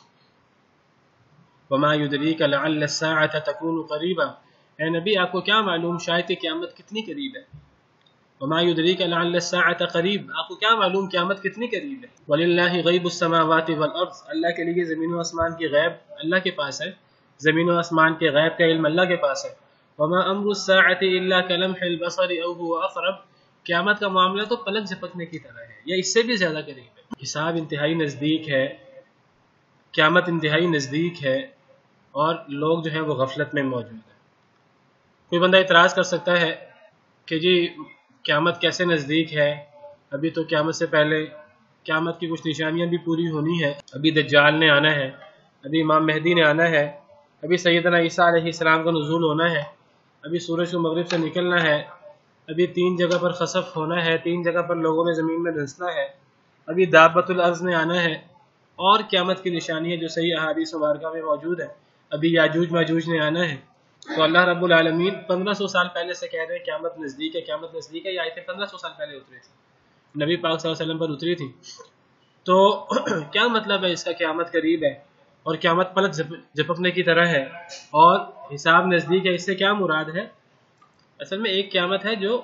Speaker 2: وما یدریک لعل الساعة تکون قریبا، اے نبی آپ کو کیا معلوم شاید کہ قیامت کتنی قریب ہے۔ وما یدریک لعل الساعة قریب، آپ کو کیا معلوم قیامت کتنی قریب ہے۔ وللہ غیب السماوات والارض، اللہ کے لیے زمین و آسمان کی غیب اللہ کے پاس ہے، زمین و آسمان کے غیب کا علم اللہ کے پاس ہے۔ وما امر الساعة الا كلمح البصر او هو اقرب، قیامت کا معاملہ تو پلک جھپکنے کی طرح ہے یا اس سے بھی زیادہ قریب ہے۔ حساب انتہائی نزدیک ہے، قیامت انتہائی نزدیک ہے، اور لوگ جو ہیں وہ غفلت میں موجود ہیں۔ کوئی بندہ اعتراض کر سکتا ہے کہ جی قیامت کیسے نزدیک ہے، ابھی تو قیامت سے پہلے قیامت کی کچھ نشانیاں بھی پوری ہونی ہے، ابھی دجال نے آنا ہے، ابھی امام مہدی نے آنا ہے، ابھی سیدنا عیسیٰ علیہ السلام کا نزول ہونا ہے، ابھی سورج کو مغرب سے نکلنا ہے، ابھی 3 جگہ پر خسف ہونا ہے، 3 جگہ پر لوگوں نے زمین میں دھنسنا ہے، ابھی دابۃ الارض نے آنا ہے، اور قیامت کی نشانی ہے جو صحیح احادیث مبارکہ میں موجود ہے، ابھی یاجوج ماجوج نے آنا ہے۔ تو اللہ رب العالمین 1500 سال پہلے سے کہہ رہے ہیں قیامت نزدیک ہے، قیامت نزدیک ہے۔ یہ آیتیں 1500 سال پہلے اتری تھی، نبی پاک صلی اللہ علیہ وسلم پر اتری تھی۔ تو کیا مطلب ہے اس کا قیامت قریب ہے اور قیامت پلک جھپکنے کی طرح ہے اور حساب نزدیک ہے، اس سے کیا مراد ہے؟ اصل میں ایک قیامت ہے جو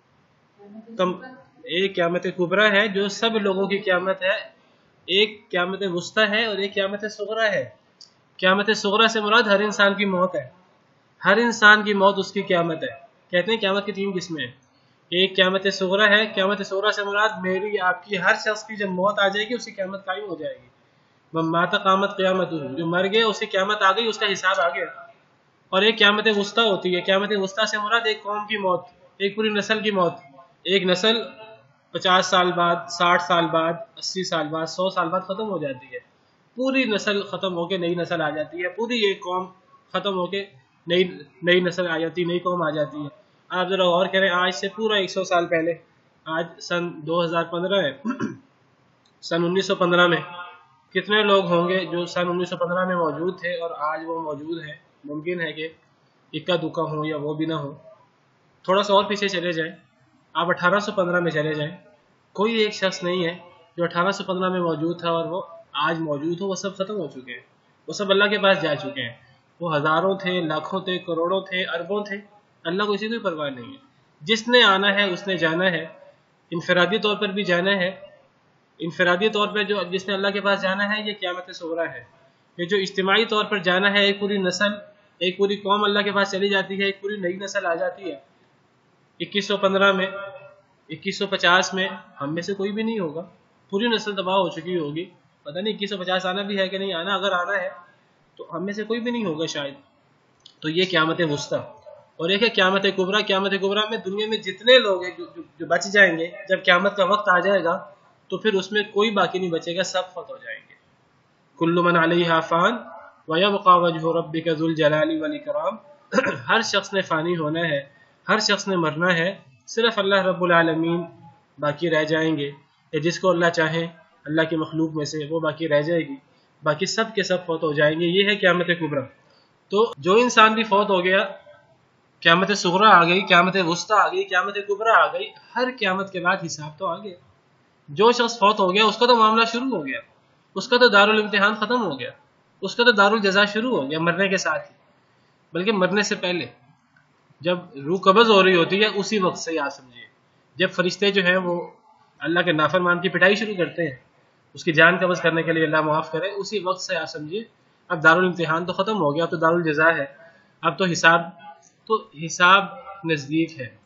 Speaker 2: ایک قیامت کبریٰ ہے جو سب لوگوں کی قیامت ہے، ایک قیامت وسطیٰ ہے اور ایک قیامت صغریٰ ہے۔ قیامت صغریٰ سے مراد ہر انسان کی موت ہے، ہر انسان کی موت اس کی قیامت ہے۔ کہتے ہیں قیامت کی 3 قسمیں ہیں، ایک قیامت صغریٰ ہے، قیامت صغریٰ سے مراد میری آپ کی ہر شخص کی جب موت آ جائے گی اس کی قیامت قائم ہو جائے گی۔ من مات قامت قیامت، جو مر گئے اس کی قیامت آ گئی، اس کا حساب آ گیا۔ اور ایک قیامت وسطیٰ ہوتی ہے، قیامت وسطیٰ سے مراد ایک قوم کی موت، ایک پوری نسل کی موت، ایک نسل 50 سال بعد، 60 سال بعد، 80 سال بعد، 100 سال بعد ختم ہو جاتی ہے، پوری نسل ختم ہو کے نئی نسل آ جاتی ہے، پوری ایک قوم ختم ہو کے نئی نسل آ جاتی ہے، نئی قوم آ جاتی ہے۔ آپ ذرا غور کریں، آج سے پورا 100 سال پہلے، آج سن 2015 ہے، سن 1915 میں کتنے لوگ ہوں گے جو سن 1915 میں موجود تھے اور آج وہ موجود ہیں؟ ممکن ہے کہ اکا دکا ہوں یا وہ بھی نہ ہوں۔ تھوڑا سا اور پیچھے چلے جائیں، آپ 1815 میں چلے جائیں، کوئی ایک شخص نہیں ہے جو 1815 میں موجود تھا اور وہ آج موجود ہو، وہ سب ختم ہو چکے ہیں، وہ سب اللہ کے پاس جا چکے ہیں۔ وہ ہزاروں تھے، لاکھوں تھے، کروڑوں تھے، اربوں تھے، اللہ کو اسی کوئی پرواہ نہیں ہے۔ جس نے آنا ہے اس نے جانا ہے، انفرادی طور پر بھی جانا ہے۔ انفرادی طور پر جس نے اللہ کے پاس جانا ہے یہ قیامت صغریٰ ہے۔ یہ جو اجتماعی طور پر جانا ہے، ایک پوری نسل، ایک پوری قوم اللہ کے پاس چلی جاتی ہے، ایک پوری نئی نسل آ جاتی ہے۔ 2115 میں، 2150 میں ہم میں سے کوئی بھی نہیں ہوگا، پوری نسل تباہ ہو چکی ہوگی۔ پتہ نہیں 2150 آنا بھی ہے کہ نہیں آنا، اگر آنا ہے تو ہم میں سے کوئی بھی نہیں ہوگا شاید۔ تو یہ قیامت وسطیٰ، اور ایک ہے قیامت کبریٰ۔ قیامت کبریٰ میں دنیا میں جتنے لوگ ہیں جو بچ جائیں گے، جب قیامت کا وقت آ جائے گا تو پھر اس میں کوئی باقی نہیں بچے گا، سب فوت ہو جائیں گے۔ کل من علیہا فان ویبقی وجہ ربک ذو الجلال والاکرام، ہر شخص نے فانی ہونا ہے، ہر شخص نے مرنا ہے، صرف اللہ رب العالمین باقی رہ جائیں گے، یا جس کو اللہ چاہے اللہ کی مخلوق میں سے وہ باقی رہ جائے گی، باقی سب کے سب فوت ہو جائیں گے۔ یہ ہے قیامت کبریٰ۔ تو جو انسان بھی فوت ہو گیا، قیامت صغریٰ آ گئی، قیامت وسطیٰ آ گئی، قیامت کبریٰ آ گئی، ہر قیامت کے بعد حساب تو آ گیا۔ جو شخص فوت ہو گیا اس کا تو معاملہ شروع ہو گیا، اس کا تو دارالامتحان ختم ہو گیا، اس کا تو دارالجزا شروع ہو گیا مرنے کے ساتھ ہی، بلکہ مرنے سے پہلے جب روح قبض ہو رہی ہوتی ہے اسی وقت سے آپ سمجھیے، جب فرشتے جو ہیں وہ اللہ کے نافرمان کی پٹائی شروع کرتے ہیں اس کی جان قبض کرنے کے لیے، اللہ معاف کرے، اسی وقت سے آپ سمجھیے اب دارالامتحان تو ختم ہو گیا، اب تو دارالجزا ہے، اب تو حساب نزدیک ہے۔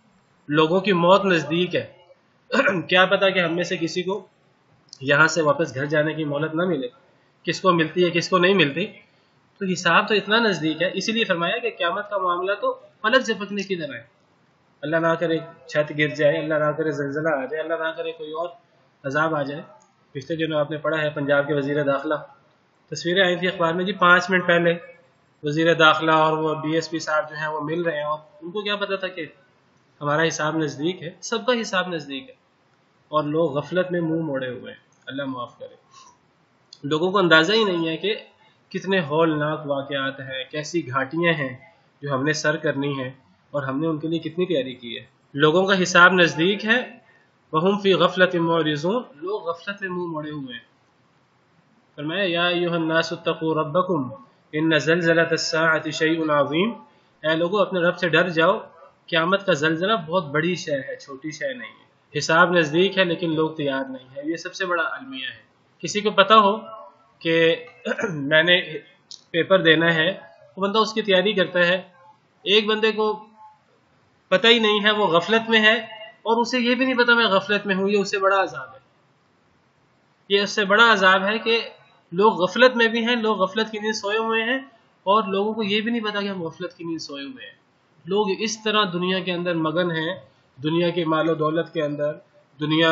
Speaker 2: لوگوں کی موت نزدیک ہے، کیا پتا کہ ہم میں سے کسی کو یہاں سے واپس گھر جانے کی مہلت نہ ملے، کس کو ملتی ہے کس کو نہیں ملتی، تو حساب تو اتنا نزدیک ہے. اسی لیے فرمایا کہ قیامت کا معاملہ تو پلک جھپکنے کی طرح ہے. اللہ نہ کرے چھت گر جائے، اللہ نہ کرے زلزلہ آ جائے، اللہ نہ کرے کوئی اور عذاب آ جائے. پچھلے دنوں آپ نے پڑھا ہے پنجاب کے وزیر داخلہ، تصویریں آئی تھی اخبار میں جی، 5 منٹ پہلے وزیر داخلہ اور وہ ڈی ایس پی صاحب جو ہیں وہ مل رہے ہیں، اور ان کو کیا پتا تھا کہ ہمارا حساب نزدیک ہے. سب کا حساب نزدیک ہے اور لوگ غفلت میں منہ موڑے ہوئے ہیں. اللہ معاف کرے. لوگوں کو اندازہ ہی نہیں ہے کہ کتنے ہولناک واقعات ہیں، کیسی گھاٹیاں ہیں جو ہم نے سر کرنی ہیں، اور ہم نے ان کے لیے کتنی تیاری کی ہے. لوگوں کا حساب نزدیک ہے. وَهُمْ فِي غَفْلَةٍ مُعْرِضُونَ، لوگ غفلت میں منہ موڑے ہوئے ہیں. فرمایا یا ایھا الناس اتقوا ربکم ان زلزلۃ الساعۃ شیء عظیم، اے لوگوں اپنے رب سے ڈر جاؤ، قیامت کا زلزلہ بہت بڑی شے ہے، چھوٹی شے نہیں ہے. حساب نزدیک ہے لیکن لوگ تیار نہیں ہے. یہ سب سے بڑا المیہ ہے. کسی کو پتا ہو کہ میں نے پیپر دینا ہے، وہ بندہ اس کی تیاری کرتا ہے. ایک بندے کو پتہ ہی نہیں ہے، وہ غفلت میں ہے، اور اسے یہ بھی نہیں پتا میں غفلت میں ہوں. یہ اس سے بڑا عذاب ہے. یہ اس سے بڑا عذاب ہے کہ لوگ غفلت میں بھی ہیں، لوگ غفلت کی نیند سوئے ہوئے ہیں، اور لوگوں کو یہ بھی نہیں پتا کہ ہم غفلت کی نیند سوئے ہوئے ہیں. لوگ اس طرح دنیا کے اندر مگن ہیں، دنیا کے مال و دولت کے اندر، دنیا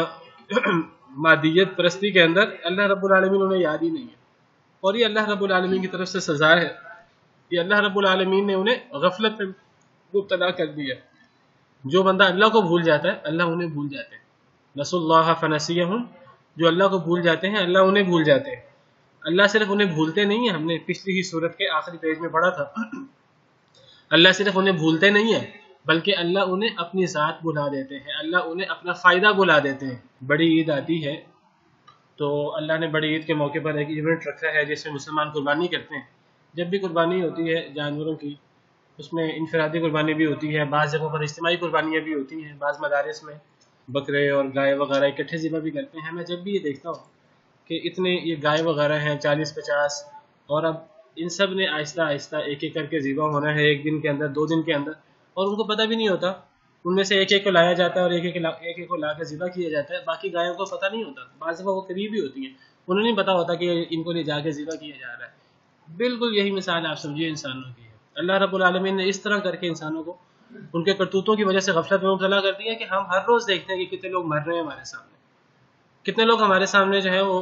Speaker 2: مادیت پرستی کے اندر، اللہ رب العالمین انہیں یاد ہی نہیں ہے. اور یہ اللہ رب العالمین کی طرف سے سزا ہے. یہ اللہ رب العالمین نے انہیں غفلت میں مبتلا کر دیا. جو بندہ اللہ کو بھول جاتا ہے اللہ انہیں بھول جاتے ہیں. نسوا اللہ فنسیہم، جو اللہ کو بھول جاتے ہیں اللہ انہیں بھول جاتے ہیں. اللہ صرف انہیں بھولتے نہیں ہیں، ہم نے پچھلی ہی سورت کے آخری پیج میں پڑھا تھا، اللہ صرف انہیں بھولتے نہیں ہیں بلکہ اللہ انہیں اپنی ذات بلا دیتے ہیں، اللہ انہیں اپنا فائدہ بلا دیتے ہیں. بڑی عید آتی ہے تو اللہ نے بڑی عید کے موقع پر ایک ایونٹ رکھا ہے جس میں مسلمان قربانی کرتے ہیں. جب بھی قربانی ہوتی ہے جانوروں کی، اس میں انفرادی قربانی بھی ہوتی ہے، بعض جگہوں پر اجتماعی قربانیاں بھی ہوتی ہیں، بعض مدارس میں بکرے اور گائے وغیرہ اکٹھے ذبح بھی کرتے ہیں. میں جب بھی یہ دیکھتا ہوں کہ اتنے یہ گائے وغیرہ ہیں 40-50، اور اب ان سب نے آہستہ آہستہ ایک ایک کر کے ذبح ہونا ہے 1 دن کے اندر 2 دن کے اندر، اور ان کو پتہ بھی نہیں ہوتا. ان میں سے ایک ایک کو لایا جاتا ہے اور ایک ایک کو لا کے ذبح کیا جاتا ہے. باقی گایوں کو پتہ نہیں ہوتا، بعض دفعہ وہ قریب ہی ہوتی ہیں، انہیں نہیں پتہ ہوتا کہ ان کو لے جا کے ذبح کیا جا رہا ہے. بالکل یہی مثال آپ سمجھیے انسانوں کی ہے. اللہ رب العالمین نے اس طرح کر کے انسانوں کو ان کے کرتوتوں کی وجہ سے غفلت میں مبتلا کر دیا کہ ہم ہر روز دیکھتے ہیں کہ کتنے لوگ مر رہے ہیں ہمارے سامنے. کتنے لوگ ہمارے سامنے جو ہے وہ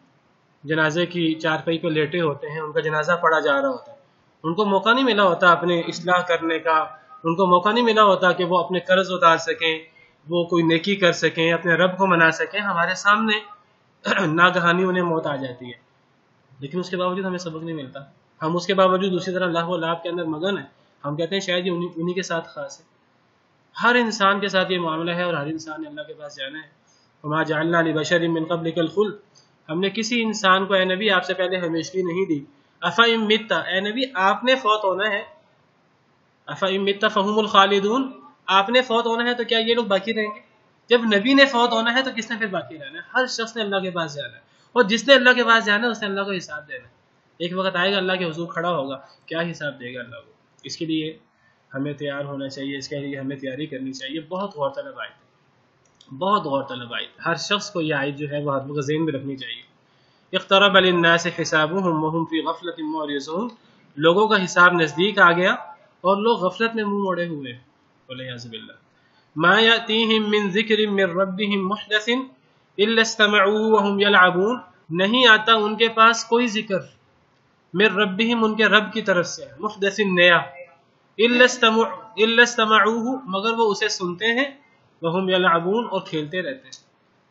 Speaker 2: جنازے کی چارپائی پہ لیٹے ہوتے ہیں، ان کا جنازہ پڑھا جا رہا ہوتا ہے. ان کو موقع نہیں ملا ہوتا اپنے اصلاح کرنے کا، ان کو موقع نہیں ملا ہوتا کہ وہ اپنے قرض اتار سکیں، وہ کوئی نیکی کر سکیں، اپنے رب کو منا سکیں. ہمارے سامنے ناگہانی انہیں موت آ جاتی ہے، لیکن اس کے باوجود ہمیں سبق نہیں ملتا. ہم اس کے باوجود دوسری طرح لاہ و لعب کے اندر مگن ہیں. ہم کہتے ہیں شاید یہ انہی کے ساتھ خاص ہے. ہر انسان کے ساتھ یہ معاملہ ہے اور ہر انسان نے اللہ کے پاس جانا ہے. وما جعلنا لبشر من قبلک الخلد، ہم نے کسی انسان کو اے نبی آپ سے پہلے ہمیشگی نہیں دی. افئن مت، اے نبی آپ نے فوت ہونا ہے. افئن مت فہم الخالدون، آپ نے فوت ہونا ہے تو کیا یہ لوگ باقی رہیں گے؟ جب نبی نے فوت ہونا ہے تو کس نے پھر باقی رہنا ہے؟ ہر شخص نے اللہ کے پاس جانا ہے، اور جس نے اللہ کے پاس جانا ہے اس نے اللہ کو حساب دینا ہے. ایک وقت آئے گا اللہ کے حضور کھڑا ہوگا، کیا حساب دے گا اللہ کو؟ اس کے لیے ہمیں تیار ہونا چاہیے، اس کے لیے ہمیں تیاری کرنی چاہیے. بہت غور طلب آیت ہے، بہت غور طلب آیت. ہر شخص کو یہ آیت جو ہے وہ حد ذہن میں رکھنی چاہیے. اقترب للناس حسابهم وهم في غفلة معرضون، لوگوں کا حساب نزدیک آ گیا اور لوگ غفلت میں منہ موڑے ہوئے. والعیاذ باللہ. ما یأتیہم من ذکر من ربهم محدث الا استمعوه وهم يلعبون، نہیں آتا ان کے پاس کوئی ذکر من ربهم ان کے رب کی طرف سے، محدث نیا، الا استمعوه مگر وہ اسے سنتے ہیں، وهم يلعبون اور کھیلتے رہتے ہیں.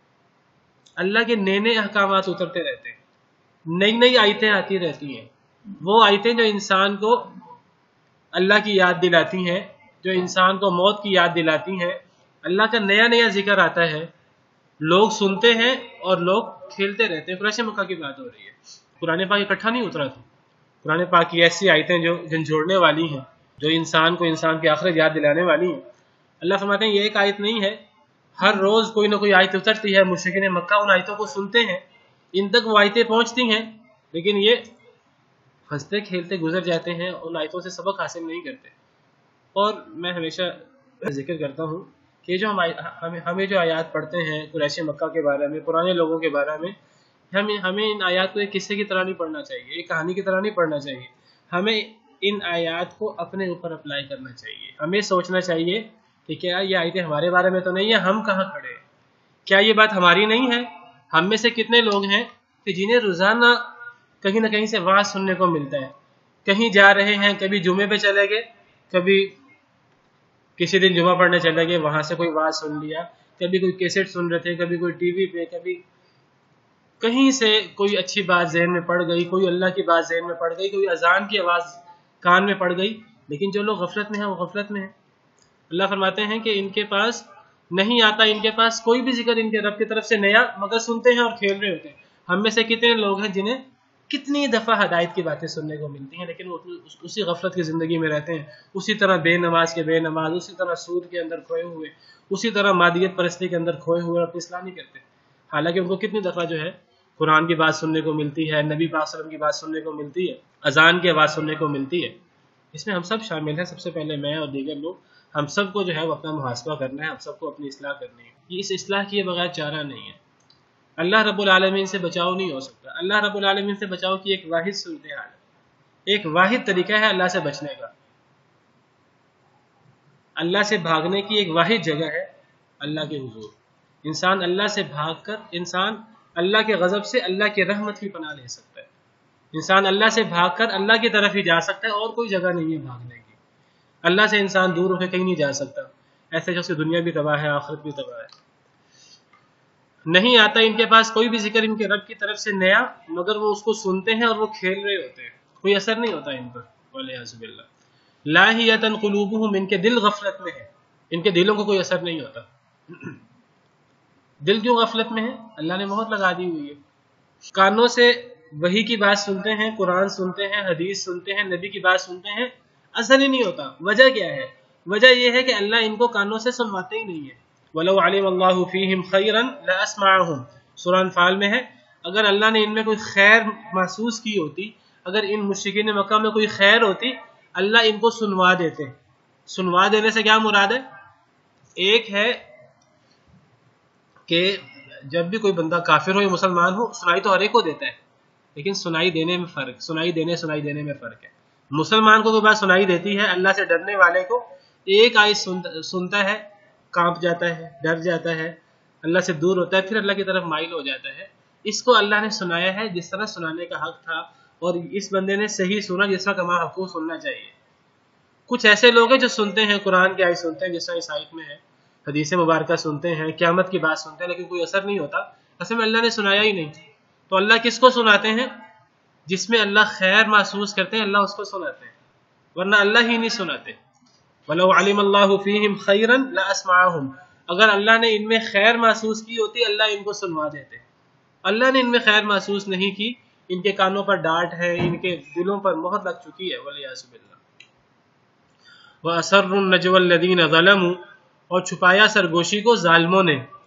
Speaker 2: اللہ کے نئے نئے احکامات اترتے رہتے ہیں، نئی نئی آیتیں آتی رہتی ہیں. وہ آیتیں جو انسان کو اللہ کی یاد دلاتی ہیں، جو انسان کو موت کی یاد دلاتی ہیں. اللہ کا نیا نیا ذکر آتا ہے، لوگ سنتے ہیں اور لوگ کھیلتے رہتے ہیں. قریش مکہ کی بات ہو رہی ہے. قرآن پاک اکٹھا نہیں اترا تھا. قرآن پاک کی ایسی آیتیں جو جھنجھوڑنے والی ہیں، جو انسان کو انسان کی آخرت یاد دلانے والی ہیں. اللہ فرماتے ہیں یہ ایک آیت نہیں ہے، ہر روز کوئی نہ کوئی آیت اترتی ہے. مشرکین مکہ ان آیتوں کو سنتے ہیں، ان تک وہ آیتیں پہنچتی ہیں، لیکن یہ ہنستے کھیلتے گزر جاتے ہیں، ان آیتوں سے سبق حاصل نہیں کرتے. اور میں ہمیشہ ذکر کرتا ہوں کہ جو ہمیں جو آیات پڑھتے ہیں قریش مکہ کے بارے میں، پرانے لوگوں کے بارے میں، ہمیں ان آیات کو ایک قصے کی طرح نہیں پڑھنا چاہیے، ایک کہانی کی طرح نہیں پڑھنا چاہیے. ہمیں ان آیات کو اپنے اوپر اپلائی کرنا چاہیے. ہمیں سوچنا چاہیے کہ کیا یہ آیتیں ہمارے بارے میں تو نہیں ہے، ہم کہاں کھڑے ہیں؟ کیا یہ بات ہماری نہیں ہے؟ ہم میں سے کتنے لوگ ہیں کہ جنہیں روزانہ کہیں نہ کہیں سے وعظ سننے کو ملتا ہے. کہیں جا رہے ہیں، کبھی جمعے پہ چلے گئے، کبھی کسی دن جمعہ پڑھنے چلے گئے، وہاں سے کوئی وعظ سن لیا، کبھی کوئی کیسٹ سن رہے تھے، کبھی کوئی ٹی وی پہ، کبھی کہیں سے کوئی اچھی بات ذہن میں پڑ گئی، کوئی اللہ کی بات ذہن میں پڑ گئی، کوئی اذان کی آواز کان میں پڑ گئی. لیکن جو لوگ غفلت میں ہیں وہ غفلت میں ہیں. اللہ فرماتے ہیں کہ ان کے پاس نہیں آتا، ان کے پاس کوئی بھی ذکر ان کے رب کی طرف سے نیا، مگر سنتے ہیں اور کھیل رہے ہوتے ہیں. ہم میں سے کتنے لوگ ہیں جنہیں کتنی دفعہ ہدایت کی باتیں سننے کو ملتی ہیں، لیکن وہ اسی غفلت کی زندگی میں رہتے ہیں، اسی طرح بے نماز کے بے نماز، اسی طرح سود کے اندر کھوئے ہوئے، اسی طرح مادیت پرستی کے اندر کھوئے ہوئے، اپنی اصلاح نہیں کرتے. حالانکہ ان کو کتنی دفعہ جو ہے قرآن کی بات سننے کو ملتی ہے، نبی پاک صلی اللہ علیہ وسلم کی بات سننے کو ملتی ہے، اذان کی آواز سننے کو ملتی ہے. اس میں ہم سب شامل ہیں. سب سے پہلے میں اور دیگر لوگ، ہم سب کو جو ہے وہ اپنا محاسبہ کرنا ہے، ہم سب کو اپنی اصلاح کرنی ہے. یہ اس اصلاح کیے بغیر چارہ نہیں ہے. اللہ رب العالمین سے بچاؤ نہیں ہو سکتا. اللہ رب العالمین سے بچاؤ کی ایک واحد صورتحال ہے، ایک واحد طریقہ ہے اللہ سے بچنے کا. اللہ سے بھاگنے کی ایک واحد جگہ ہے اللہ کے حضور. انسان اللہ سے بھاگ کر انسان اللہ کے غضب سے اللہ کی رحمت کی پناہ لے سکتا ہے. انسان اللہ سے بھاگ کر اللہ کی طرف ہی جا سکتا ہے، اور کوئی جگہ نہیں ہے بھاگنے کی. اللہ سے انسان دور ہو کے کہیں نہیں جا سکتا. ایسے جیسے دنیا بھی تباہ ہے، آخرت بھی تباہ ہے. نہیں آتا ان کے پاس کوئی بھی ذکر ان کے رب کی طرف سے نیا، مگر وہ اس کو سنتے ہیں اور وہ کھیل رہے ہوتے ہیں. کوئی اثر نہیں ہوتا ان پر. والعیاذ باللہ. لاہیۃ قلوبہم، ان کے دل غفلت میں ہے، ان کے دلوں کو کوئی اثر نہیں ہوتا. دل کیوں غفلت میں ہے؟ اللہ نے مہر لگا دی ہوئی ہے. کانوں سے وحی کی بات سنتے ہیں، قرآن سنتے ہیں، حدیث سنتے ہیں، نبی کی بات سنتے ہیں، اثر ہی نہیں ہوتا. وجہ کیا ہے؟ وجہ یہ ہے کہ اللہ ان کو کانوں سے سنواتے ہی نہیں ہے. وَلَوْ عَلِمَ اللَّهُ فِيهِمْ خَيْرًا لَأَسْمَعَهُمْ. سورہ انفال میں ہے، اگر اللہ نے ان میں کوئی خیر محسوس کی ہوتی، اگر ان مشرکین مکہ میں کوئی خیر ہوتی، اللہ ان کو سنوا دیتے. سنوا دینے سے کیا مراد ہے؟ ایک ہے کہ جب بھی کوئی بندہ کافر ہو یا مسلمان ہو، سنائی تو ہر ایک کو دیتا ہے، لیکن سنائی دینے میں فرق، سنائی دینے میں فرق ہے. مسلمان کو تو بات سنائی دیتی ہے، اللہ سے ڈرنے والے کو ایک آیت سنتا ہے، کانپ جاتا ہے، ڈر جاتا ہے، اللہ سے دور ہوتا ہے، پھر اللہ کی طرف مائل ہو جاتا ہے. اس کو اللہ نے سنایا ہے جس طرح سنانے کا حق تھا، اور اس بندے نے صحیح سنا جس طرح کما حق کو سننا چاہیے. کچھ ایسے لوگ ہیں جو سنتے ہیں، قرآن کی آیت سنتے ہیں جس طرح اس آیت میں ہے، حدیث مبارکہ سنتے ہیں، قیامت کی بات سنتے ہیں، لیکن کوئی اثر نہیں ہوتا. اصل میں اللہ نے سنایا ہی نہیں. تو اللہ کس کو سناتے ہیں؟ جس میں اللہ خیر محسوس کرتے ہیں، اللہ اس کو سناتے ہیں، ورنہ اللہ ہی نہیں سناتے. وَلَوْ عَلِمَ اللَّهُ فِيهِمْ خَيْرًا لَأَسْمَعَهُمْ. اگر اللہ نے ان میں خیر محسوس کی ہوتی، اللہ ان کو سنوا دیتے. اللہ نے ان میں خیر محسوس نہیں کی، ان کے کانوں پر ڈانٹ ہے، ان کے دلوں پر مہر لگ چکی ہے. وَالْعِيَاذُ بِاللَّهِ. وَأَسَرُّوا النَّجْوَى الَّذِينَ ظَلَمُوا. اور چھپایا سرگوشی کو ظالموں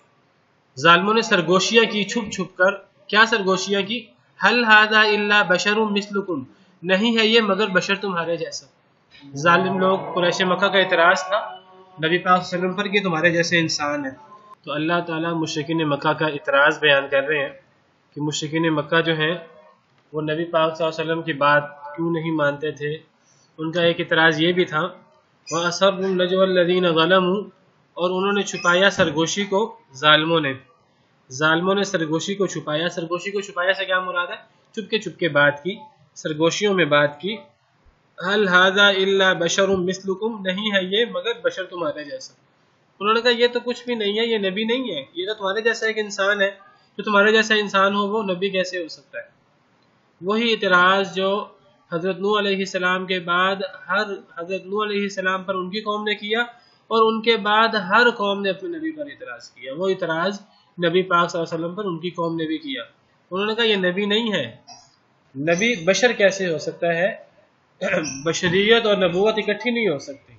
Speaker 2: نے سرگوشیاں کی چھپ چھپ کر. کیا سرگوشیاں کی؟ هَلْ هَذَا إِلَّا بَشَرٌ مِثْلُكُمْ. نہیں ہے یہ مگر بشر تمہارے جیسا. ظالم لوگ، قریش مکہ کا اعتراض تھا نبی پاک صلی اللہ علیہ وسلم پر کہ تمہارے جیسے انسان ہے. تو اللہ تعالیٰ مشرکین مکہ کا اعتراض بیان کر رہے ہیں کہ مشرکین مکہ جو ہیں وہ نبی پاک صلی اللہ علیہ وسلم کی بات کیوں نہیں مانتے تھے. ان کا ایک اعتراض یہ بھی تھا، وَأَسَرُّوا النَّجْوَى الَّذِينَ ظَلَمُوا. اور انہوں نے چھپایا سرگوشی کو، ظالموں نے سرگوشی کو چھپایا. سرگوشی کو چھپایا سے کیا مراد ہے؟ چپ کے بات کی، سرگوشیوں میں بات کی. هَلْ هَذَا إِلَّا بَشَرٌ مِثْلُكُمْ. نہیں ہے یہ مگر بشر تمہارے جیسا. انہوں نے کہا یہ تو کچھ بھی نہیں ہے، یہ نبی نہیں ہے، یہ تو تمہارے جیسا ایک انسان ہے. جو تمہارے جیسا انسان ہو وہ نبی کیسے ہو سکتا ہے؟ وہی اعتراض جو حضرت نوح علیہ السلام کے بعد حضرت نوح علیہ السلام پر ان کی قوم نے کیا، اور ان کے بعد ہر قوم نے اپنے نبی پر اعتراض کیا. وہ اعتراض نبی پاک صلی اللہ علیہ وسلم پر ان کی قوم نے بھی کیا. انہوں نے کہا یہ نبی نہیں ہے، نبی بشر کیسے ہو سکتا ہے؟ بشریت اور نبوت اکٹھی نہیں ہو سکتی.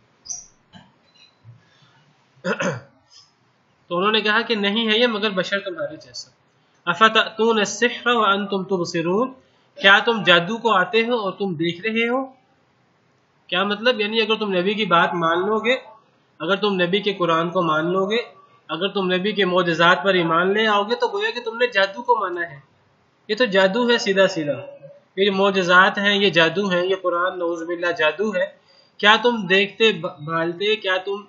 Speaker 2: تو انہوں نے کہا کہ نہیں ہے یہ مگر بشر تمہارے جیسا. افتأتون السحر وانتم تبصرون. کیا تم جادو کو آتے ہو اور تم دیکھ رہے ہو؟ کیا مطلب؟ یعنی اگر تم نبی کی بات مان لو گے اگر تم نبی کے قرآن کو مان لو گے، اگر تم نبی کے معجزات پر ایمان لے آؤ گے تو گویا کہ تم نے جادو کو مانا ہے۔ یہ تو جادو ہے سیدھا سیدھا، یہ معجزات ہیں، یہ جادو ہیں، یہ قرآن نعوذ باللہ جادو ہے۔ کیا تم دیکھتے بھالتے، کیا تم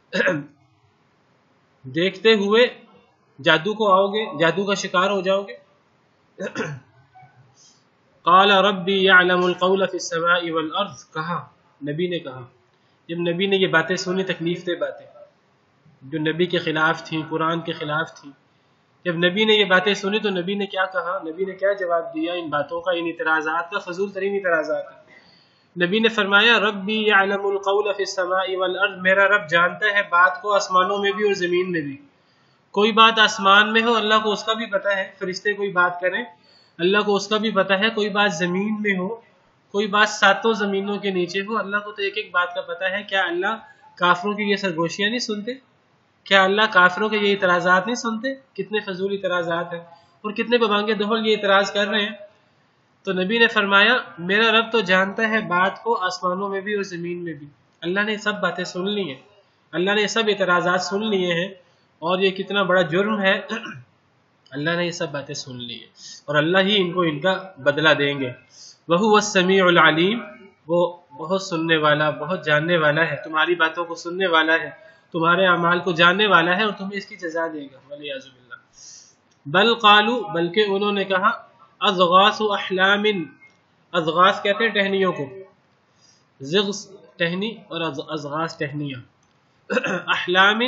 Speaker 2: دیکھتے ہوئے جادو کو آؤ گے، جادو کا شکار ہو جاؤ گے؟ قال ربی یعلم القول فی السماء والارض، کہا، نبی نے کہا، جب نبی نے یہ باتیں سنی، تکلیف دہ باتیں جو نبی کے خلاف تھیں، قرآن کے خلاف تھیں، جب نبی نے یہ باتیں سنی تو نبی نے کیا کہا، نبی نے کیا جواب دیا ان باتوں کا، ان اعتراضات کا، فضول ترین اعتراضات کا؟ نبی نے فرمایا ربی یعلم القول فی السماء والارض، میرا رب جانتا ہے بات کو آسمانوں میں بھی اور زمین میں بھی۔ کوئی بات آسمان میں ہو اللہ کو اس کا بھی پتہ ہے، فرشتے کوئی بات کریں اللہ کو اس کا بھی پتہ ہے، کوئی بات زمین میں ہو، کوئی بات ساتوں زمینوں کے نیچے ہو، اللہ کو تو ایک ایک بات کا پتہ ہے۔ کیا اللہ کافروں کی یہ سرگوشیاں نہیں سنتے؟ کیا اللہ کافروں کے یہ اعتراضات نہیں سنتے؟ کتنے فضول اعتراضات ہیں، اور کتنے ببانگے دہل یہ اعتراض کر رہے ہیں۔ تو نبی نے فرمایا میرا رب تو جانتا ہے بات کو آسمانوں میں بھی اور زمین میں بھی۔ اللہ نے سب باتیں سن لی ہیں، اللہ نے سب اعتراضات سن لیے ہیں، اور یہ کتنا بڑا جرم ہے، اللہ نے یہ سب باتیں سن لی ہیں، اور اللہ ہی ان کو ان کا بدلہ دیں گے۔ وَهُوَ السَّمِيعُ الْعَلِيمُ، وہ بہت سننے والا، بہت جاننے والا ہے، تمہاری باتوں کو سننے والا ہے، تمہارے اعمال کو جاننے والا ہے، اور تمہیں اس کی جزا دے گا۔ وَالْعِيَاذُ بِاللَّهِ بل قالوا، بلکہ انہوں نے کہا، اضغاث احلام، اضغاث کہتے ہیں ٹہنیوں کو، زغث ٹہنی اور اضغاث ٹہنیاں، احلام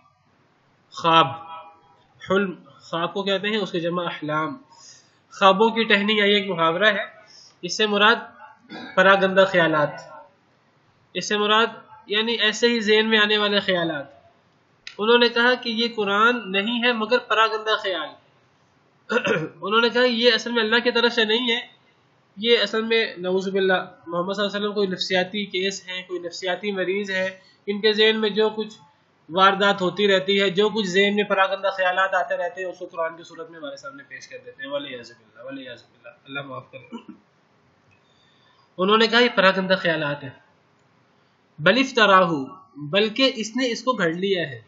Speaker 2: خواب، حلم خواب کو کہتے ہیں، اس کے جمع احلام، خوابوں کی ٹہنی، یہ ایک محاورہ ہے، اس سے مراد پراگندہ خیالات، اس سے مراد یعنی ایسے ہی ذہن میں آنے والے خیالات۔ انہوں نے کہا کہ یہ قرآن نہیں ہے مگر پراگندہ خیال۔ انہوں نے کہا یہ اصل میں اللہ کی طرف سے نہیں ہے، یہ اصل میں نعوذ باللہ محمد صلی اللہ علیہ وسلم کوئی نفسیاتی کیس ہے، کوئی نفسیاتی مریض ہے، ان کے ذہن میں جو کچھ واردات ہوتی رہتی ہے، جو کچھ ذہن میں پراگندہ خیالات آتے رہتے ہیں، اس کو قرآن کی صورت میں ہمارے سامنے پیش کر دیتے ہیں۔ وَالْعِيَاذُ بِاللَّهِ وَالْعِيَاذُ بِاللَّهِ، اللہ معاف کرے۔ انہوں نے کہا یہ پراگندہ خیالات ہیں۔ بل افتراہ، بلکہ اس نے اس کو گھڑ لیا ہے،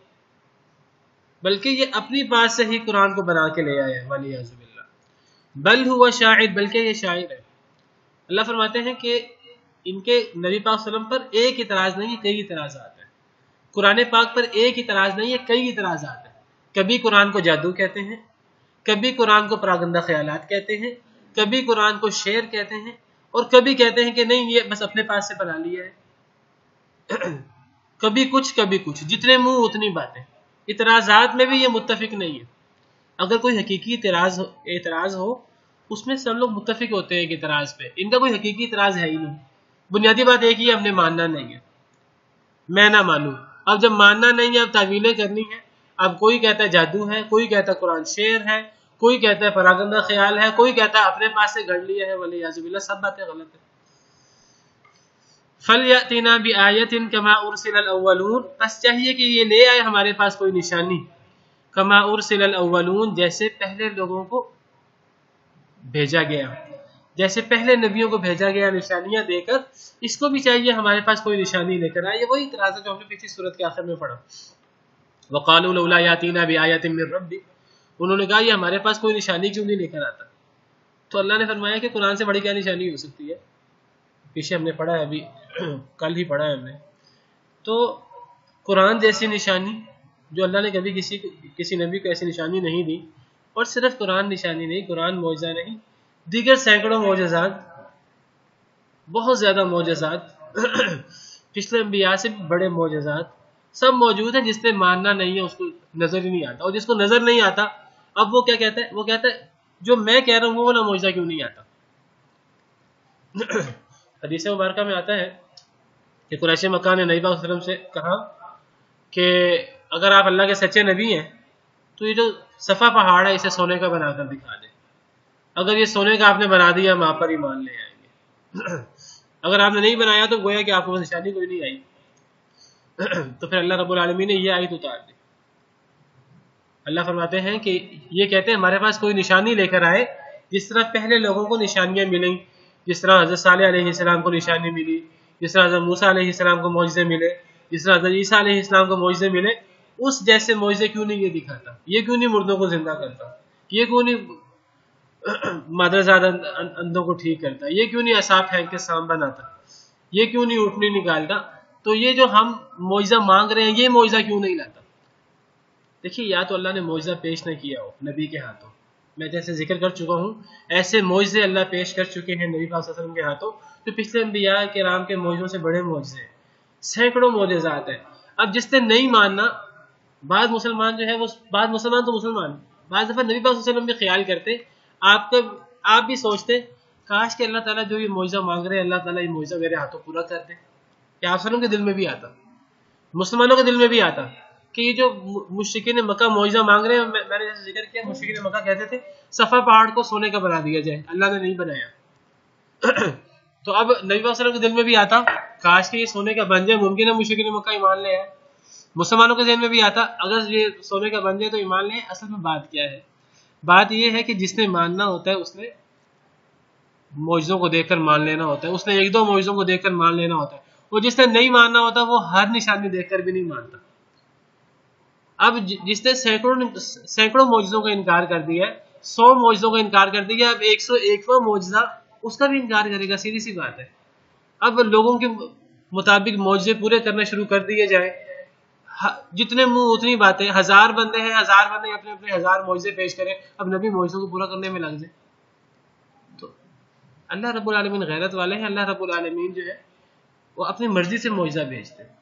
Speaker 2: بلکہ یہ اپنی بات سے ہی قرآن کو بنا کے لے آیا ہے۔ وَالْعِيَاذُ بِاللَّهِ بل هو شاعر، بلکہ یہ شاعر ہے۔ اللہ فرماتے ہیں کہ ان کے نبی پاک صلی اللہ علیہ وسلم پر ایک اعتراض نہیں، کئی اعتراضات ہیں۔ قرآن پاک پر ایک اعتراض نہیں ہے، کئی اعتراضات ہیں۔ کبھی قرآن کو جادو کہتے ہیں، کبھی قرآن کو پراگندہ خیالات کہتے ہیں، کبھی قرآن کو شعر کہتے ہیں، اور کبھی کہتے ہیں کہ نہیں یہ بس اپنے پاس سے بنا لیا ہے۔ کبھی کچھ، جتنے منہ اتنی باتیں۔ اعتراضات میں بھی یہ متفق نہیں ہے۔ اگر کوئی حقیقی اعتراض ہو اس میں سب لوگ متفق ہوتے ہیں کہ اعتراض پہ، ان کا کوئی حقیقی اعتراض ہے ہی نہیں۔ بنیادی بات ایک ہی ہے، ہم نے ماننا نہیں ہے، میں نہ مانوں۔ اب جب ماننا نہیں ہے، اب تعویلیں کرنی ہے۔ اب کوئی کہتا ہے جادو ہے، کوئی کہتا ہے قرآن شعر ہے، کوئی کہتا ہے پراگندہ خیال ہے، کوئی کہتا ہے اپنے پاس سے گھڑ لیا ہے۔ وَالْعِيَاذُ بِاللَّهِ، سب باتیں غلط ہیں۔ فَلْيَأْتِنَا بِآیَةٍ كَمَا أُرْسِلَ الْأَوَّلُونَ، بس چاہیے کہ یہ لے آئے ہمارے پاس کوئی نشانی، كَمَا أُرْسِلَ الْأَوَّلُونَ، جیسے پہلے لوگوں کو بھیجا گیا، جیسے پہلے نبیوں کو بھیجا گیا نشانیاں دے کر، اس کو بھی چاہیے ہمارے پاس کوئی نشانی لے کر آئے۔ یہ وہی اعتراض ہے جو ہم نے پچھلی سورت کے آخر میں پڑھا۔ وَقَالُوا لَوْلَا يَأْتِينَا بِآیَةٍ مِّن رَّبِّهِ، انہوں نے کہا یہ ہمارے پاس کوئی نشانی کیوں نہیں لے کر آتا؟ تو اللہ نے فرمایا کہ قرآن سے بڑی کیا نشانی ہو سکتی ہے؟ پیچھے ہم نے پڑھا ہے، ابھی کل ہی پڑھا ہے ہم نے۔ تو قرآن جیسی نشانی جو اللہ نے کبھی کسی نبی کو ایسی نشانی نہیں دی، اور صرف قرآن نشانی نہیں، قرآن معجزہ نہیں، دیگر سینکڑوں معجزات، بہت زیادہ معجزات، پچھلے انبیاء سے بڑے معجزات سب موجود ہیں۔ جس نے ماننا نہیں ہے اس کو نظر ہی نہیں آتا، اور جس کو نظر نہیں آتا اب وہ کیا کہتا ہے؟ وہ کہتا ہے جو میں کہہ رہا ہوں وہ والا معجزہ کیوں نہیں آتا؟ حدیث مبارکہ میں آتا ہے کہ قریش مکہ نے نبی پاک صلی اللہ علیہ وسلم سے کہا کہ اگر آپ اللہ کے سچے نبی ہیں تو یہ جو صفا پہاڑ ہے اسے سونے کا بنا کر دکھا دیں، اگر یہ سونے کا آپ نے بنا دیا ہم آپ پر ایمان لے آئیں گے، اگر آپ نے نہیں بنایا تو گویا کہ آپ کو نشانی کوئی نہیں آئی۔ تو پھر اللہ رب العالمین نے یہ آیت اتار دی۔ اللہ فرماتے ہیں کہ یہ کہتے ہیں ہمارے پاس کوئی نشانی لے کر آئے، جس طرح پہلے لوگوں کو نشانیاں ملیں، جس طرح حضرت صالح علیہ السلام کو نشانی ملی، جس طرح حضرت موسیٰ علیہ السلام کو معجزے ملے، جس طرح حضرت عیسیٰ علیہ السلام کو معجزے ملے، اس جیسے معجزے کیوں نہیں یہ دکھاتا؟ یہ کیوں نہیں مردوں کو زندہ کرتا؟ یہ کیوں نہیں مادرزاد اندھوں کو ٹھیک کرتا؟ یہ کیوں نہیں عصا پھینک کے سانپ بناتا؟ یہ کیوں نہیں اٹھنی نکالتا؟ تو یہ جو ہم معجزہ مانگ رہے ہیں، یہ معجزہ کیوں نہیں لاتا؟ دیکھیے، یا تو اللہ نے معجزہ پیش نہ کیا ہو نبی کے ہاتھوں، میں جیسے ذکر کر چکا ہوں ایسے معجزے اللہ پیش کر چکے ہیں نبی پاک صلی اللہ علیہ وسلم کے ہاتھوں، تو پچھلے انبیاء کرام کے معجزوں سے بڑے معجزے ہیں، سینکڑوں معجزات ہیں۔ اب جس نے نہیں ماننا، بعض مسلمان جو ہے وہ بعض مسلمان تو مسلمان بعض دفعہ نبی پاک صلی اللہ علیہ وسلم بھی خیال کرتے، آپ بھی سوچتے کاش کہ اللہ تعالیٰ جو یہ معجزہ مانگ رہے ہیں اللہ تعالیٰ یہ معجزہ میرے ہاتھوں پورا کر دے۔ کہ آپ سنوں کے دل میں بھی آتا، مسلمانوں کے دل میں بھی آتا کہ یہ جو مشرکین مکہ معجزہ مانگ رہے ہیں، میں نے جیسے ذکر کیا مشرکین مکہ کہتے تھے صفا پہاڑ کو سونے کا بنا دیا جائے، اللہ نے نہیں بنایا۔ تو اب نبی صلی اللہ علیہ وسلم کے دل میں بھی آتا کاش کہ یہ سونے کا بن جائے، ممکن ہے مشرکین مکہ ایمان لے آئے۔ مسلمانوں کے ذہن میں بھی آتا اگر یہ سونے کا بن جائے تو ایمان لے۔ اصل میں بات کیا ہے؟ بات یہ ہے کہ جس نے ماننا ہوتا ہے اس نے معجزوں کو دیکھ کر مان لینا ہوتا ہے، اس نے ایک دو معجزوں کو دیکھ کر مان لینا ہوتا ہے، اور جس نے نہیں ماننا ہوتا وہ ہر نشانی دیکھ کر بھی نہیں مانتا۔ اب جس نے سینکڑوں معجزوں کا انکار کر دیا ہے، 100 معجزوں کا انکار کر دیا، اب 101واں معجزہ اس کا بھی انکار کرے گا، سیدھی سی بات ہے۔ اب لوگوں کے مطابق معجزے پورے کرنا شروع کر دیے جائے، جتنے منہ اتنی باتیں، 1000 بندے ہیں، 1000 بندے اپنے اپنے 1000 معجزے پیش کریں، اب نبی معجزوں کو پورا کرنے میں لگ جائے۔ تو اللہ رب العالمین غیرت والے ہیں، اللہ رب العالمین جو ہے وہ اپنی مرضی سے معجزہ بھیجتے ہیں۔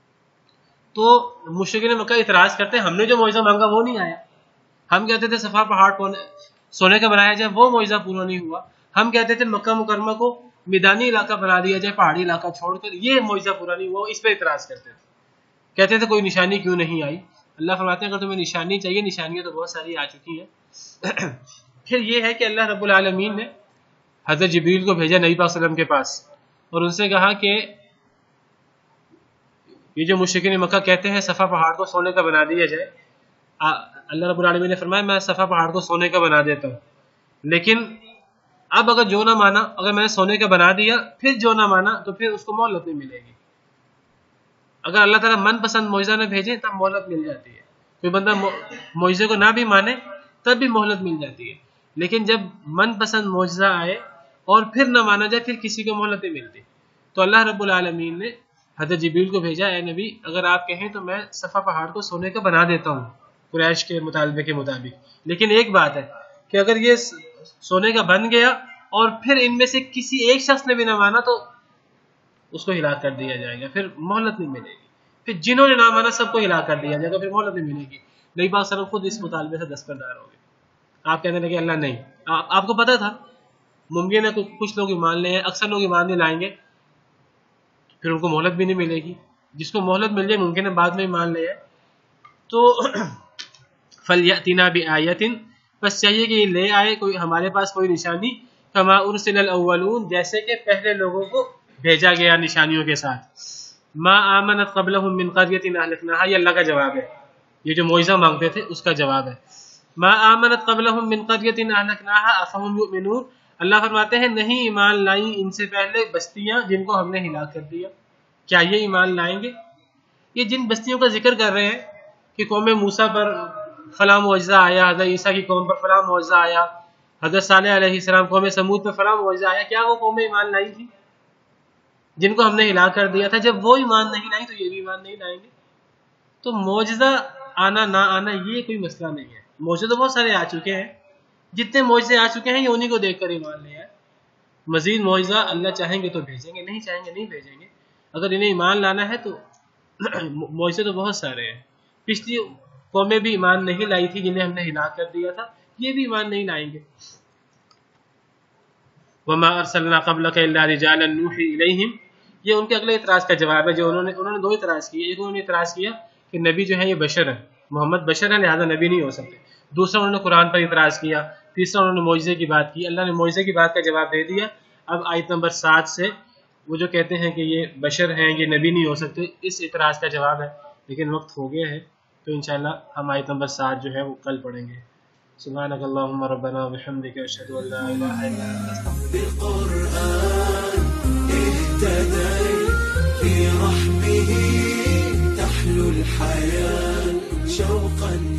Speaker 2: تو مشرکین مکہ اعتراض کرتے ہیں ہم نے جو معجزہ مانگا وہ نہیں آیا، ہم کہتے تھے صفا پہاڑ کو سونے کا بنایا جائے، وہ معجزہ پورا نہیں ہوا، ہم کہتے تھے مکہ مکرمہ کو میدانی علاقہ بنا دیا جائے پہاڑی علاقہ چھوڑ کر، یہ معجزہ پورا نہیں ہوا، اس پہ اعتراض کرتے تھے، کہتے تھے کوئی نشانی کیوں نہیں آئی۔ اللہ فرماتے ہیں اگر تمہیں نشانی چاہیے، نشانیاں تو بہت ساری آ چکی ہیں۔ پھر یہ ہے کہ اللہ رب العالمین نے حضرت جبریل کو بھیجا نبی پاک صلی اللہ علیہ وسلم کے پاس اور ان سے کہا کہ یہ جو مشرکین مکہ کہتے ہیں صفا پہاڑ کو سونے کا بنا دیا جائے، اللہ رب العالمین نے فرمایا میں صفا پہاڑ کو سونے کا بنا دیتا ہوں، لیکن اب اگر جو نہ مانا، اگر میں نے سونے کا بنا دیا پھر جو نہ مانا تو پھر اس کو مہلت نہیں ملے گی۔ اگر اللہ تعالیٰ من پسند معجزہ نہ بھیجے تب مہلت مل جاتی ہے، کوئی بندہ معجزے کو نہ بھی مانے تب بھی مہلت مل جاتی ہے، لیکن جب من پسند معجزہ آئے اور پھر نہ مانا جائے پھر کسی کو مہلت نہیں ملتی۔ تو اللہ رب العالمین نے حضرت جبریل کو بھیجا، اے نبی اگر آپ کہیں تو میں صفا پہاڑ کو سونے کا بنا دیتا ہوں قریش کے مطالبے کے مطابق، لیکن ایک بات ہے کہ اگر یہ سونے کا بن گیا اور پھر ان میں سے کسی ایک شخص نے بھی نہ مانا تو اس کو ہلاک کر دیا جائے گا، پھر مہلت نہیں ملے گی، پھر جنہوں نے نہ مانا سب کو ہلاک کر دیا جائے گا، پھر مہلت نہیں ملے گی۔ نبی پاک صلی اللہ علیہ وسلم خود اس مطالبے سے دستبردار ہو گئے، آپ کہنے لگے اللہ نہیں، آپ کو پتا تھا ممکن ہے کچھ لوگ ایمان لیں، اکثر لوگ ایمان نہیں لائیں گے، پھر ان کو مہلت بھی نہیں ملے گی، جس کو مہلت مل جائے ممکن ہے بعد میں ایمان لے آئے۔ تو فَلْيَأْتِنَا بِآیَةٍ، بس چاہیے کہ یہ لے آئے کوئی ہمارے پاس کوئی نشانی، کما ارسل الاولون، جیسے کہ پہلے لوگوں کو بھیجا گیا نشانیوں کے ساتھ۔ ما آمنت قبلہم من قریۃ اہلکناہا، یہ اللہ کا جواب ہے، یہ جو معجزہ مانگتے تھے اس کا جواب ہے۔ ما آمنت قبلہم من قریۃ اہلکناہا افہم یؤمنون، اللہ فرماتے ہیں نہیں ایمان لائیں ان سے پہلے بستیاں جن کو ہم نے ہلاک کر دیا، کیا یہ ایمان لائیں گے؟ یہ جن بستیوں کا ذکر کر رہے ہیں کہ قوم موسیٰ پر فلاں معجزہ آیا، حضرت عیسیٰ کی قوم پر فلاں معجزہ آیا، حضرت صالح علیہ السلام قوم سمود پر فلاں معجزہ آیا، کیا وہ قوم ایمان لائی تھی جن کو ہم نے ہلاک کر دیا تھا؟ جب وہ ایمان نہیں لائیں تو یہ بھی ایمان نہیں لائیں گے۔ تو معجزہ آنا نہ آنا یہ کوئی مسئلہ نہیں ہے، معجزے تو بہت سارے آ چکے ہیں، جتنے معجزے آ چکے ہیں یہ انہی کو دیکھ کر ایمان لے آئے۔ مزید معجزہ اللہ چاہیں گے تو بھیجیں گے، نہیں چاہیں گے نہیں بھیجیں گے۔ اگر انہیں ایمان لانا ہے تو معجزے تو بہت سارے ہیں، پچھلی قومیں بھی ایمان نہیں لائی تھی جنہیں ہم نے ہلاک کر دیا تھا، یہ بھی ایمان نہیں لائیں گے۔ وما ارسلنا قبلک الا رجالا نوحی الیہم، یہ ان کے اگلے اعتراض کا جواب ہے جو انہوں نے دو اعتراض کیے۔ ایک انہوں نے اعتراض کیا کہ نبی جو ہے یہ بشر ہے، محمد بشر ہے لہذا نبی نہیں ہو سکتے۔ دوسرا انہوں نے قرآن پر اعتراض کیا۔ تیسرا انہوں نے معجزے کی بات کی، اللہ نے معجزے کی بات کا جواب دے دیا۔ اب آیت نمبر 7 سے وہ جو کہتے ہیں کہ یہ بشر ہیں یہ نبی نہیں ہو سکتے، اس اعتراض کا جواب ہے، لیکن وقت ہو گیا ہے تو انشاءاللہ ہم آیت نمبر 7 جو ہے وہ کل پڑھیں گے۔ سبحانک اللہم ربنا وبحمدک اشہد ان لا الہ الا انت بالقرآن اهتدی في رحمه
Speaker 4: شوقا